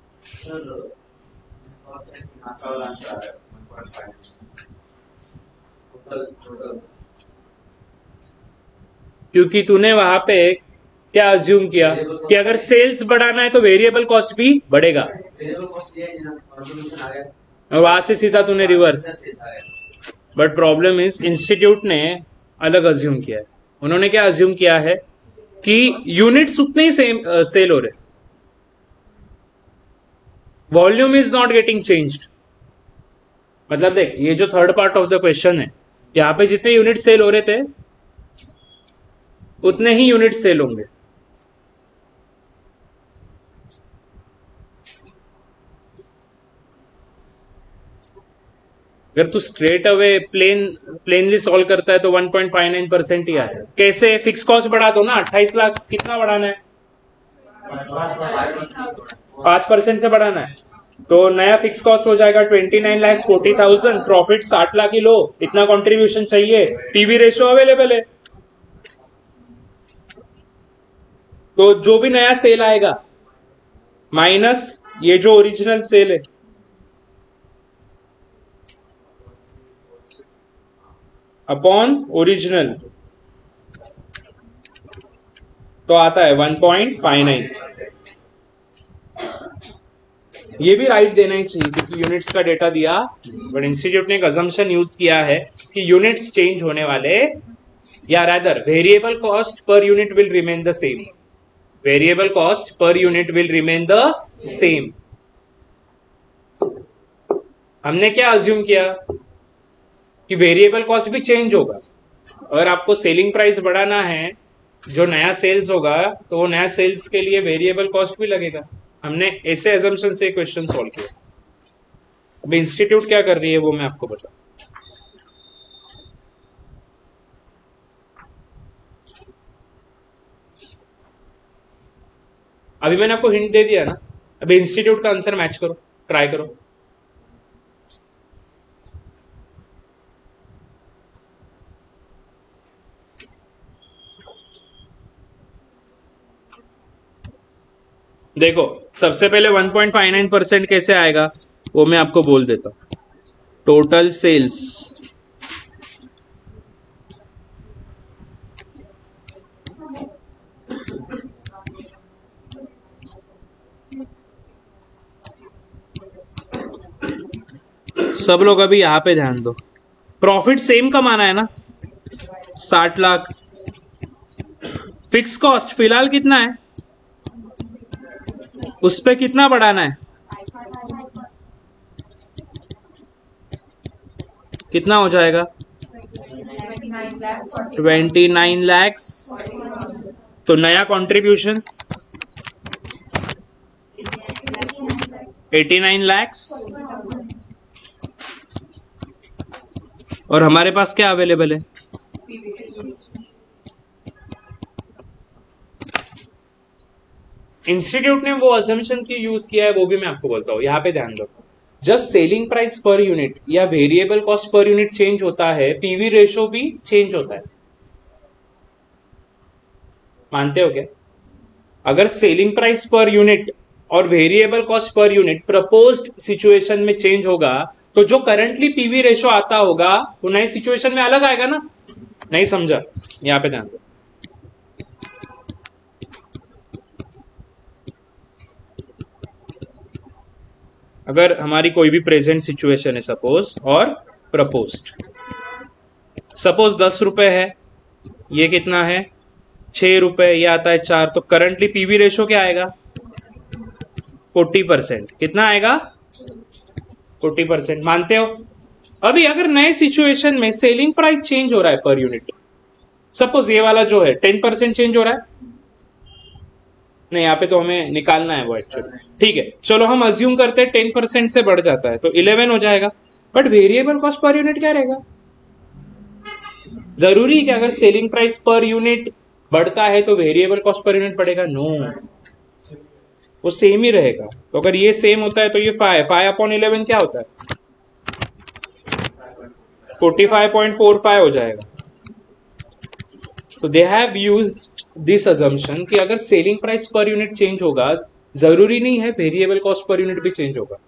क्योंकि तूने वहां पे क्या अज्यूम किया कि अगर सेल्स बढ़ाना है तो वेरिएबल कॉस्ट भी बढ़ेगा, और वहां से सीधा तूने reverse. But problem is institute ने अलग अज्यूम किया है। उन्होंने क्या अज्यूम किया है कि यूनिट्स उतने ही सेम सेल हो रहे, volume is not getting changed. मतलब देख, ये जो third part of the question है, यहां पे जितने यूनिट सेल हो रहे थे उतने ही यूनिट सेल होंगे। अगर तू straight away plain plainly solve करता है तो one point five nine percent ही आएगा। कैसे? फिक्स कॉस्ट बढ़ा दो ना, अट्ठाईस लाख कितना बढ़ाना है? पांच परसेंट से बढ़ाना है, तो नया फिक्स कॉस्ट हो जाएगा twenty nine lakh forty thousand, profit साठ लाख ही लो, इतना कंट्रीब्यूशन चाहिए, पीवी रेशियो अवेलेबल है। तो जो भी नया सेल आएगा माइनस ये जो ओरिजिनल सेल है, अपॉन ओरिजिनल, तो आता है वन पॉइंट फाइव नाइन। ये भी राइट देना ही चाहिए क्योंकि यूनिट्स का डेटा दिया, बट इंस्टीट्यूट ने एक अजम्पशन यूज किया है कि यूनिट्स चेंज होने वाले, या rather variable cost per unit will remain the same, variable cost per unit will remain the same. हमने क्या अज्यूम किया कि वेरिएबल कॉस्ट भी चेंज होगा। अगर आपको सेलिंग प्राइस बढ़ाना है, जो नया सेल्स होगा तो वो नया सेल्स के लिए वेरिएबल कॉस्ट भी लगेगा। हमने ऐसे अजम्पशन से क्वेश्चन सॉल्व किया। अब इंस्टीट्यूट क्या कर रही है वो मैं आपको बता। अभी मैंने आपको हिंट दे दिया ना, अभी इंस्टीट्यूट का आंसर मैच करो, ट्राई करो। देखो सबसे पहले one point five nine percent कैसे आएगा वो मैं आपको बोल देता हूं। टोटल सेल्स सब लोग अभी यहां पे ध्यान दो। प्रॉफिट सेम कमाना है ना, साठ लाख। फिक्स कॉस्ट फिलहाल कितना है, उस पे कितना बढ़ाना है, कितना हो जाएगा ट्वेंटी नाइन लैक्स। तो नया कंट्रीब्यूशन एटी नाइन लैक्स, और हमारे पास क्या अवेलेबल है, इंस्टीट्यूट ने वो अजम्पशन की यूज किया है वो भी मैं आपको बोलता हूं। यहां पे ध्यान दो, जब सेलिंग प्राइस पर यूनिट या variable cost per unit change होता है, पीवी रेशो भी चेंज होता है। मानते हो क्या? अगर सेलिंग प्राइस पर यूनिट और variable cost per unit proposed situation में चेंज होगा तो जो करंटली पीवी रेशो आता होगा वो नई सिचुएशन में अलग आएगा ना। नहीं समझा? यहां पे ध्यान दो। अगर हमारी कोई भी प्रेजेंट सिचुएशन है सपोज और प्रपोज्ड, सपोज दस रुपए है, ये कितना है छह रुपए, ये आता है चार, तो करंटली पीवी रेशो क्या आएगा फोर्टी परसेंट। कितना आएगा फोर्टी परसेंट। मानते हो? अभी अगर नए सिचुएशन में सेलिंग प्राइस चेंज हो रहा है पर यूनिट, सपोज ये वाला जो है टेन परसेंट चेंज हो रहा है, नहीं यहाँ पे तो हमें निकालना है वो एक्चुअली, ठीक है चलो हम अज्यूम करते हैं टेन परसेंट से बढ़ जाता है तो इलेवन हो जाएगा। But variable cost per unit क्या रहेगा? जरूरी है कि अगर सेलिंग प्राइस पर यूनिट बढ़ता है तो वेरिएबल कॉस्ट पर यूनिट बढ़ेगा? नो, वो सेम ही रहेगा। तो अगर ये सेम होता है तो ये फाइव फाइव अपॉन इलेवन क्या होता है forty five point four five हो जाएगा। तो they have used this assumption कि अगर selling price per unit change होगा जरूरी नहीं है वेरिएबल कॉस्ट पर यूनिट भी चेंज होगा,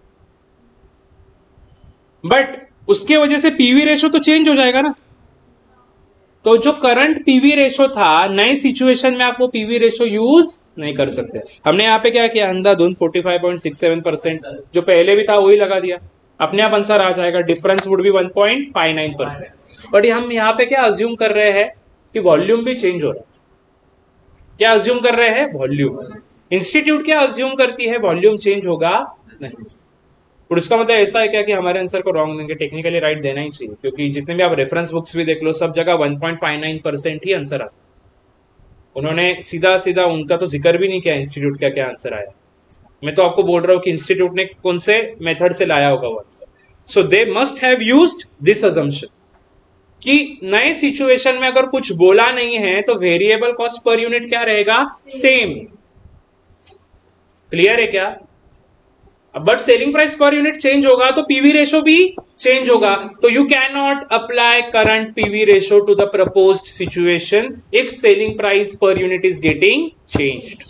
बट उसके वजह से पीवी रेशो तो चेंज हो जाएगा ना। तो जो करंट पीवी रेशो था नए सिचुएशन में आप वो पीवी रेशो यूज नहीं कर सकते। हमने यहाँ पे क्या किया, अंधाधुंध forty five point six seven percent जो पहले भी था वही लगा दिया, अपने आप आंसर आ जाएगा। Difference would be one point five nine percent. But हम यहाँ पे क्या अज्यूम कर रहे हैं कि वॉल्यूम भी चेंज हो रहा है। क्या अज्यूम कर रहे हैं? वॉल्यूम। इंस्टीट्यूट क्या अज्यूम करती है? वॉल्यूम चेंज होगा नहीं। और उसका मतलब ऐसा है क्या कि हमारे आंसर को रॉन्ग देंगे? टेक्निकली राइट देना ही चाहिए, क्योंकि जितने भी आप रेफरेंस बुक्स भी देख लो सब जगह one point five nine percent ही आंसर आता। उन्होंने सीधा सीधा उनका तो जिक्र भी नहीं किया इंस्टीट्यूट का क्या आंसर आया। मैं तो आपको बोल रहा हूँ कि इंस्टीट्यूट ने कौन से मेथड से लाया होगा वो answer. So they must have used this assumption कि नए सिचुएशन में अगर कुछ बोला नहीं है तो वेरिएबल कॉस्ट पर यूनिट क्या रहेगा, सेम। क्लियर है क्या? But selling price per unit change होगा तो पीवी रेशो भी चेंज होगा, तो you can not apply current PV ratio to the proposed situation if selling price per unit is getting changed.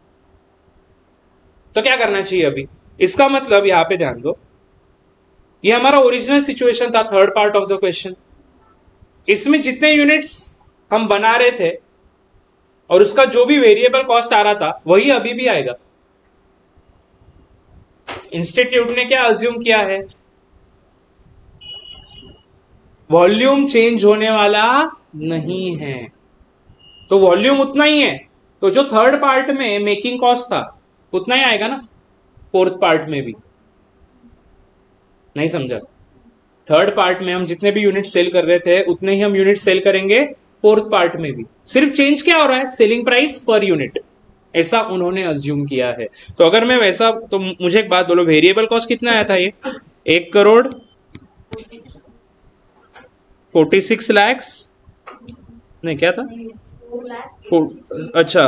तो क्या करना चाहिए अभी? इसका मतलब यहां पे ध्यान दो, ये हमारा ओरिजिनल सिचुएशन था, third part of the question. इसमें जितने यूनिट्स हम बना रहे थे और उसका जो भी वेरिएबल कॉस्ट आ रहा था वही अभी भी आएगा। इंस्टीट्यूट ने क्या अज्यूम किया है, वॉल्यूम चेंज होने वाला नहीं है, तो वॉल्यूम उतना ही है, तो जो थर्ड पार्ट में मेकिंग कॉस्ट था उतना ही आएगा ना फोर्थ पार्ट में भी। नहीं समझा? थर्ड पार्ट में हम जितने भी यूनिट सेल कर रहे थे उतने ही हम यूनिट सेल करेंगे फोर्थ पार्ट में भी, सिर्फ चेंज क्या हो रहा है, सेलिंग प्राइस पर यूनिट, ऐसा उन्होंने अज्यूम किया है। तो अगर मैं वैसा, तो मुझे एक बात बोलो, वेरिएबल कॉस्ट कितना आया था ये, एक करोड़ फोर्टी सिक्स लैक्स नहीं क्या था, फोर, अच्छा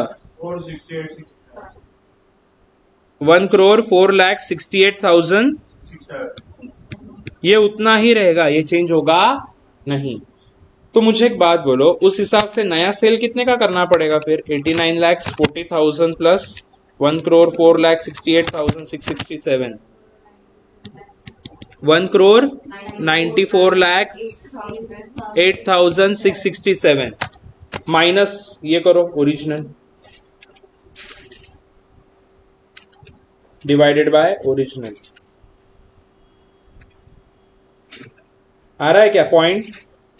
one crore four lakh sixty eight thousand, ये उतना ही रहेगा, ये चेंज होगा नहीं। तो मुझे एक बात बोलो, उस हिसाब से नया सेल कितने का करना पड़ेगा फिर, eighty nine lakhs forty thousand plus one crore four lakh sixty eight thousand six sixty seven, one crore ninety four lakhs eight thousand six sixty seven minus ये करो ओरिजिनल डिवाइडेड बाय ओरिजिनल, आ रहा है क्या पॉइंट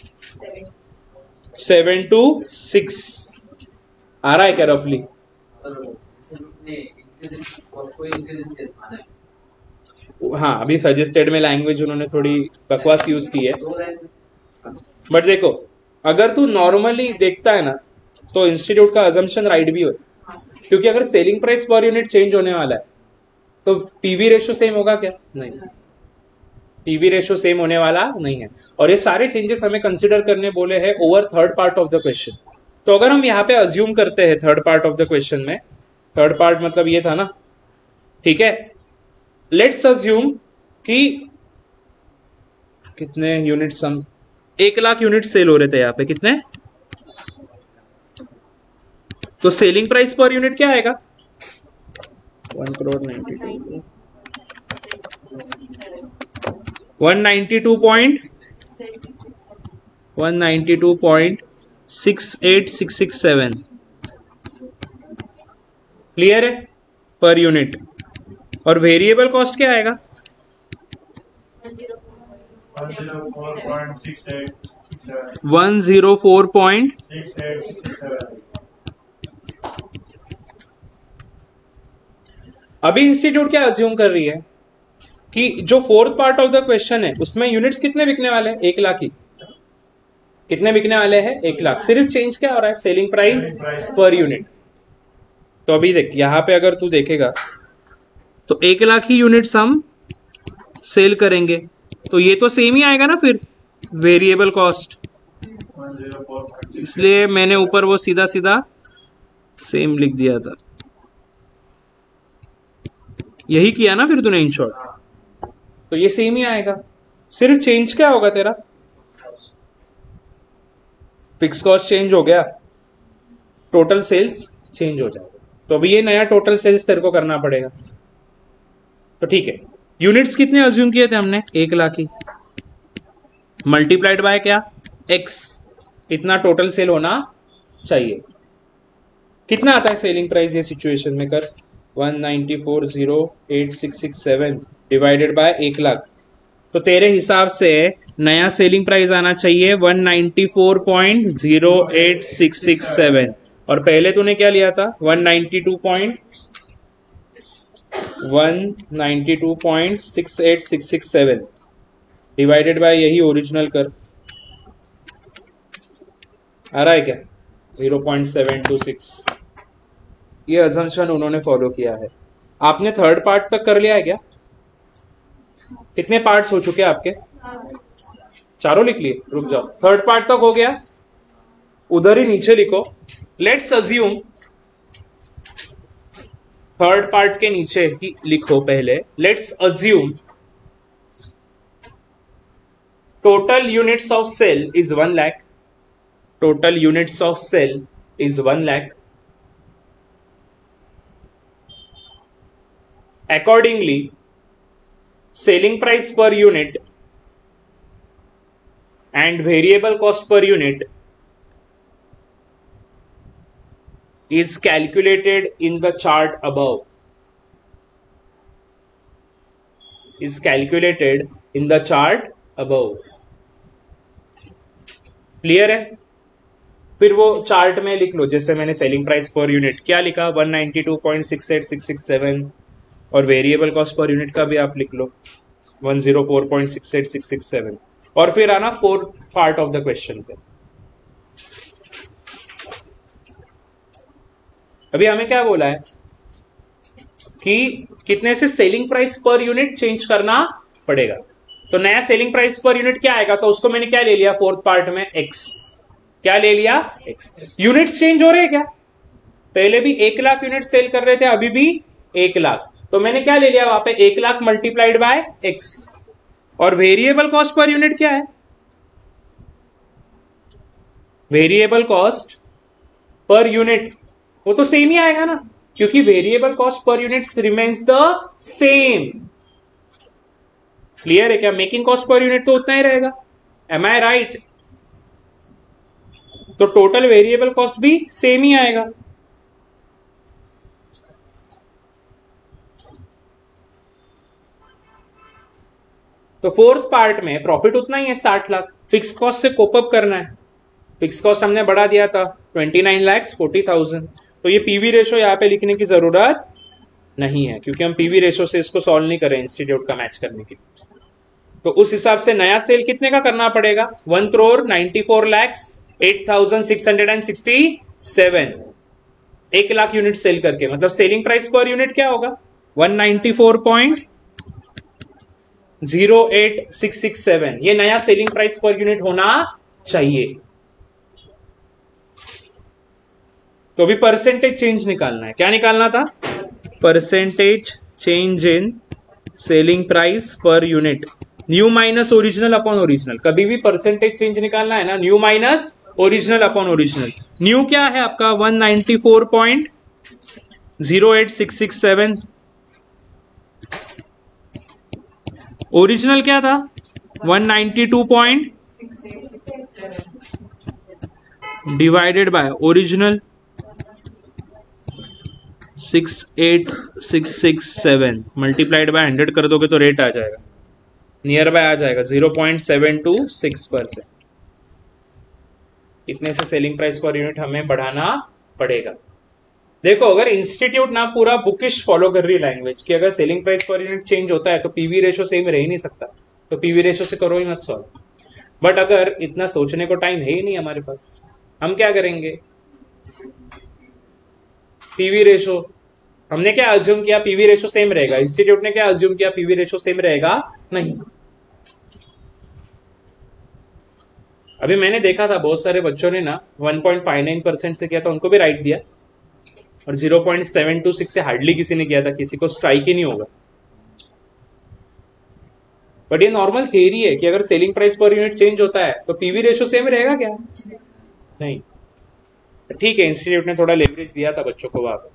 सेवन टू सिक्स आ रहा है क्या रफली? हाँ, अभी सजेस्टेड में लैंग्वेज उन्होंने थोड़ी बकवास यूज की है, बट देखो अगर तू नॉर्मली देखता है ना तो इंस्टीट्यूट का अजम्पशन राइट भी हो, क्योंकि अगर selling price per unit change होने वाला है तो पीवी रेशो सेम होगा क्या? नहीं, पीवी रेशो सेम होने वाला नहीं है। और ये सारे चेंजेस हमें कंसिडर करने बोले हैं over third part of the question. तो अगर हम यहाँ पे अज्यूम करते हैं third part of the question में, थर्ड पार्ट मतलब ये था ना, ठीक है, लेट्स अज्यूम कि कितने यूनिट्स, हम एक लाख यूनिट सेल हो रहे थे यहाँ पे, कितने, तो सेलिंग प्राइस पर यूनिट क्या आएगा, one crore ninety two one ninety two point one ninety two point six eight six six seven, clear है, पर यूनिट। और वेरिएबल कॉस्ट क्या आएगा, वन जीरो फोर पॉइंट अभी इंस्टीट्यूट क्या अज्यूम कर रही है कि जो fourth part of the question है उसमें यूनिट्स कितने बिकने वाले हैं, एक लाख ही, कितने बिकने वाले हैं, एक लाख, सिर्फ चेंज क्या हो रहा है, सेलिंग प्राइस पर यूनिट। तो अभी देख यहाँ पे अगर तू देखेगा तो एक लाख ही यूनिट्स हम सेल करेंगे, तो ये तो सेम ही आएगा ना फिर वेरिएबल कॉस्ट, इसलिए मैंने ऊपर वो सीधा सीधा सेम लिख दिया था, यही किया ना फिर तूने इन शॉर्ट, तो ये सेम ही आएगा, सिर्फ चेंज क्या होगा तेरा, फिक्स कॉस्ट चेंज हो गया, टोटल सेल्स चेंज हो जाएगा। तो अभी ये नया टोटल सेल्स तेरे को करना पड़ेगा। तो ठीक है, यूनिट्स कितने अज्यूम किए थे हमने, एक लाख ही, मल्टीप्लाइड बाय क्या, एक्स, इतना टोटल सेल होना चाहिए। कितना आता है सेलिंग प्राइस ये सिचुएशन में, कर one ninety four zero eight six six seven divided by एक लाख, तो तेरे हिसाब से नया सेलिंग प्राइस आना चाहिए one ninety four point zero eight six six seven, और पहले तूने क्या लिया था, one ninety two point one ninety two point six eight six six seven divided by यही ओरिजिनल कर, आ रहा है क्या, zero point seven two six. ये अजम्पशन उन्होंने फॉलो किया है। आपने थर्ड पार्ट तक कर लिया है क्या? कितने पार्ट्स हो चुके हैं आपके? चारों लिख लिए? रुक जाओ, थर्ड पार्ट तक हो गया, उधर ही नीचे लिखो। लेट्स अज्यूम, थर्ड पार्ट के नीचे ही लिखो पहले, let's assume total units of sale is one lakh, total units of sale is one lakh. Accordingly, selling price per unit and variable cost per unit is calculated in the chart above. Is calculated in the chart above. Clear है? फिर वो चार्ट में लिख लो, जैसे मैंने सेलिंग प्राइस पर यूनिट क्या लिखा, one ninety two point six eight six six seven, और वेरिएबल कॉस्ट पर यूनिट का भी आप लिख लो one zero four point six eight six six seven, और फिर आना fourth part of the question पे। अभी हमें क्या बोला है कि कितने से selling price per unit change करना पड़ेगा, तो नया सेलिंग प्राइस पर यूनिट क्या आएगा, तो उसको मैंने क्या ले लिया फोर्थ पार्ट में, एक्स। क्या ले लिया? एक्स। यूनिट्स चेंज हो रहे हैं क्या? पहले भी एक लाख यूनिट सेल कर रहे थे, अभी भी एक लाख, तो मैंने क्या ले लिया वहां पे, एक लाख मल्टीप्लाइड बाय एक्स। और वेरिएबल कॉस्ट पर यूनिट क्या है? वेरिएबल कॉस्ट पर यूनिट वो तो सेम ही आएगा ना, क्योंकि variable cost per unit remains the same. Clear है क्या? मेकिंग कॉस्ट पर यूनिट तो उतना ही रहेगा। Am I right? तो टोटल वेरिएबल कॉस्ट भी सेम ही आएगा। तो फोर्थ पार्ट में प्रॉफिट उतना ही है, साठ लाख। फिक्स कॉस्ट से कोप अप करना है। फिक्स कॉस्ट हमने बढ़ा दिया था twenty nine lakhs forty thousand, तो ये पीवी रेशो यहाँ पे लिखने की जरूरत नहीं है, क्योंकि हम पीवी रेशो से इसको सॉल्व नहीं करें इंस्टीट्यूट का मैच करने के लिए। तो उस हिसाब से नया सेल कितने का करना पड़ेगा, one crore ninety four lakhs eight thousand six hundred and sixty seven, एक लाख यूनिट सेल करके, मतलब सेलिंग प्राइस पर यूनिट क्या होगा, one ninety four point zero eight six six seven. ये नया सेलिंग प्राइस पर यूनिट होना चाहिए। तो अभी परसेंटेज चेंज निकालना है। क्या निकालना था? Percentage change in selling price per unit, new minus original upon original. कभी भी परसेंटेज चेंज निकालना है ना, new minus original upon original. New क्या है आपका, one ninety four point zero eight six six seven. Original क्या था, one ninety two point divided by original six eight six six seven, multiplied by hundred कर दोगे तो रेट आ जाएगा, नियर बाय आ जाएगा zero point seven two six percent. इतने से सेलिंग प्राइस पर यूनिट हमें बढ़ाना पड़ेगा। देखो, अगर इंस्टीट्यूट ना पूरा बुकिश फॉलो कर रही लैंग्वेज कि अगर selling price per unit change होता है तो पीवी रेशो सेम रह ही नहीं सकता, तो पीवी रेशो से करो ही मत सॉल्व। बट अगर इतना सोचने को टाइम है ही नहीं हमारे पास, हम क्या करेंगे, पीवी रेशो हमने क्या अज्यूम किया, पीवी रेशो सेम रहेगा। इंस्टीट्यूट ने क्या अज्यूम किया, पीवी रेशो सेम रहेगा, नहीं। अभी मैंने देखा था बहुत सारे बच्चों ने ना one point five nine percent से किया था, उनको भी राइट दिया, और zero point seven two six से हार्डली किसी ने किया था, किसी को स्ट्राइक ही नहीं होगा। बट ये नॉर्मल थियरी है कि अगर selling price per unit change होता है तो पीवी रेशो सेम रहेगा क्या, नहीं। ठीक है, इंस्टीट्यूट ने थोड़ा लेवरेज दिया था बच्चों को वहां पर।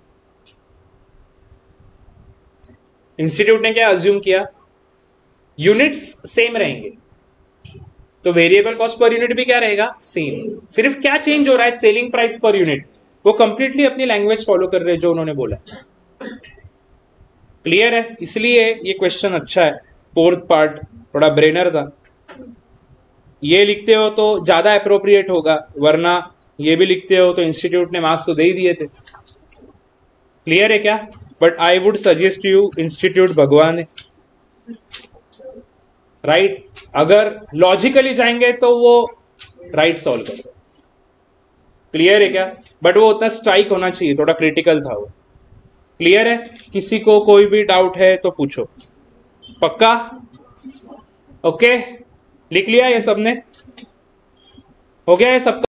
इंस्टीट्यूट ने क्या अज्यूम किया, यूनिट्स सेम रहेंगे तो वेरिएबल कॉस्ट पर यूनिट भी क्या रहेगा, सेम। सिर्फ क्या चेंज हो रहा है, सेलिंग प्राइस पर यूनिट। वो कंप्लीटली अपनी लैंग्वेज फॉलो कर रहे हैं जो उन्होंने बोला। क्लियर है? इसलिए ये क्वेश्चन अच्छा है। फोर्थ पार्ट थोड़ा ब्रेनर था, ये लिखते हो तो ज्यादा अप्रोप्रिएट होगा, वरना ये भी लिखते हो तो इंस्टीट्यूट ने मार्क्स तो दे ही दिए थे। क्लियर है क्या? But I would suggest you institute भगवान है, राइट। अगर लॉजिकली जाएंगे तो वो राइट सॉल्व कर। क्लियर है क्या? बट वो उतना स्ट्राइक होना चाहिए, थोड़ा क्रिटिकल था वो। क्लियर है? किसी को कोई भी डाउट है तो पूछो। पक्का? ओके, लिख लिया ये सबने? हो गया ये सबका?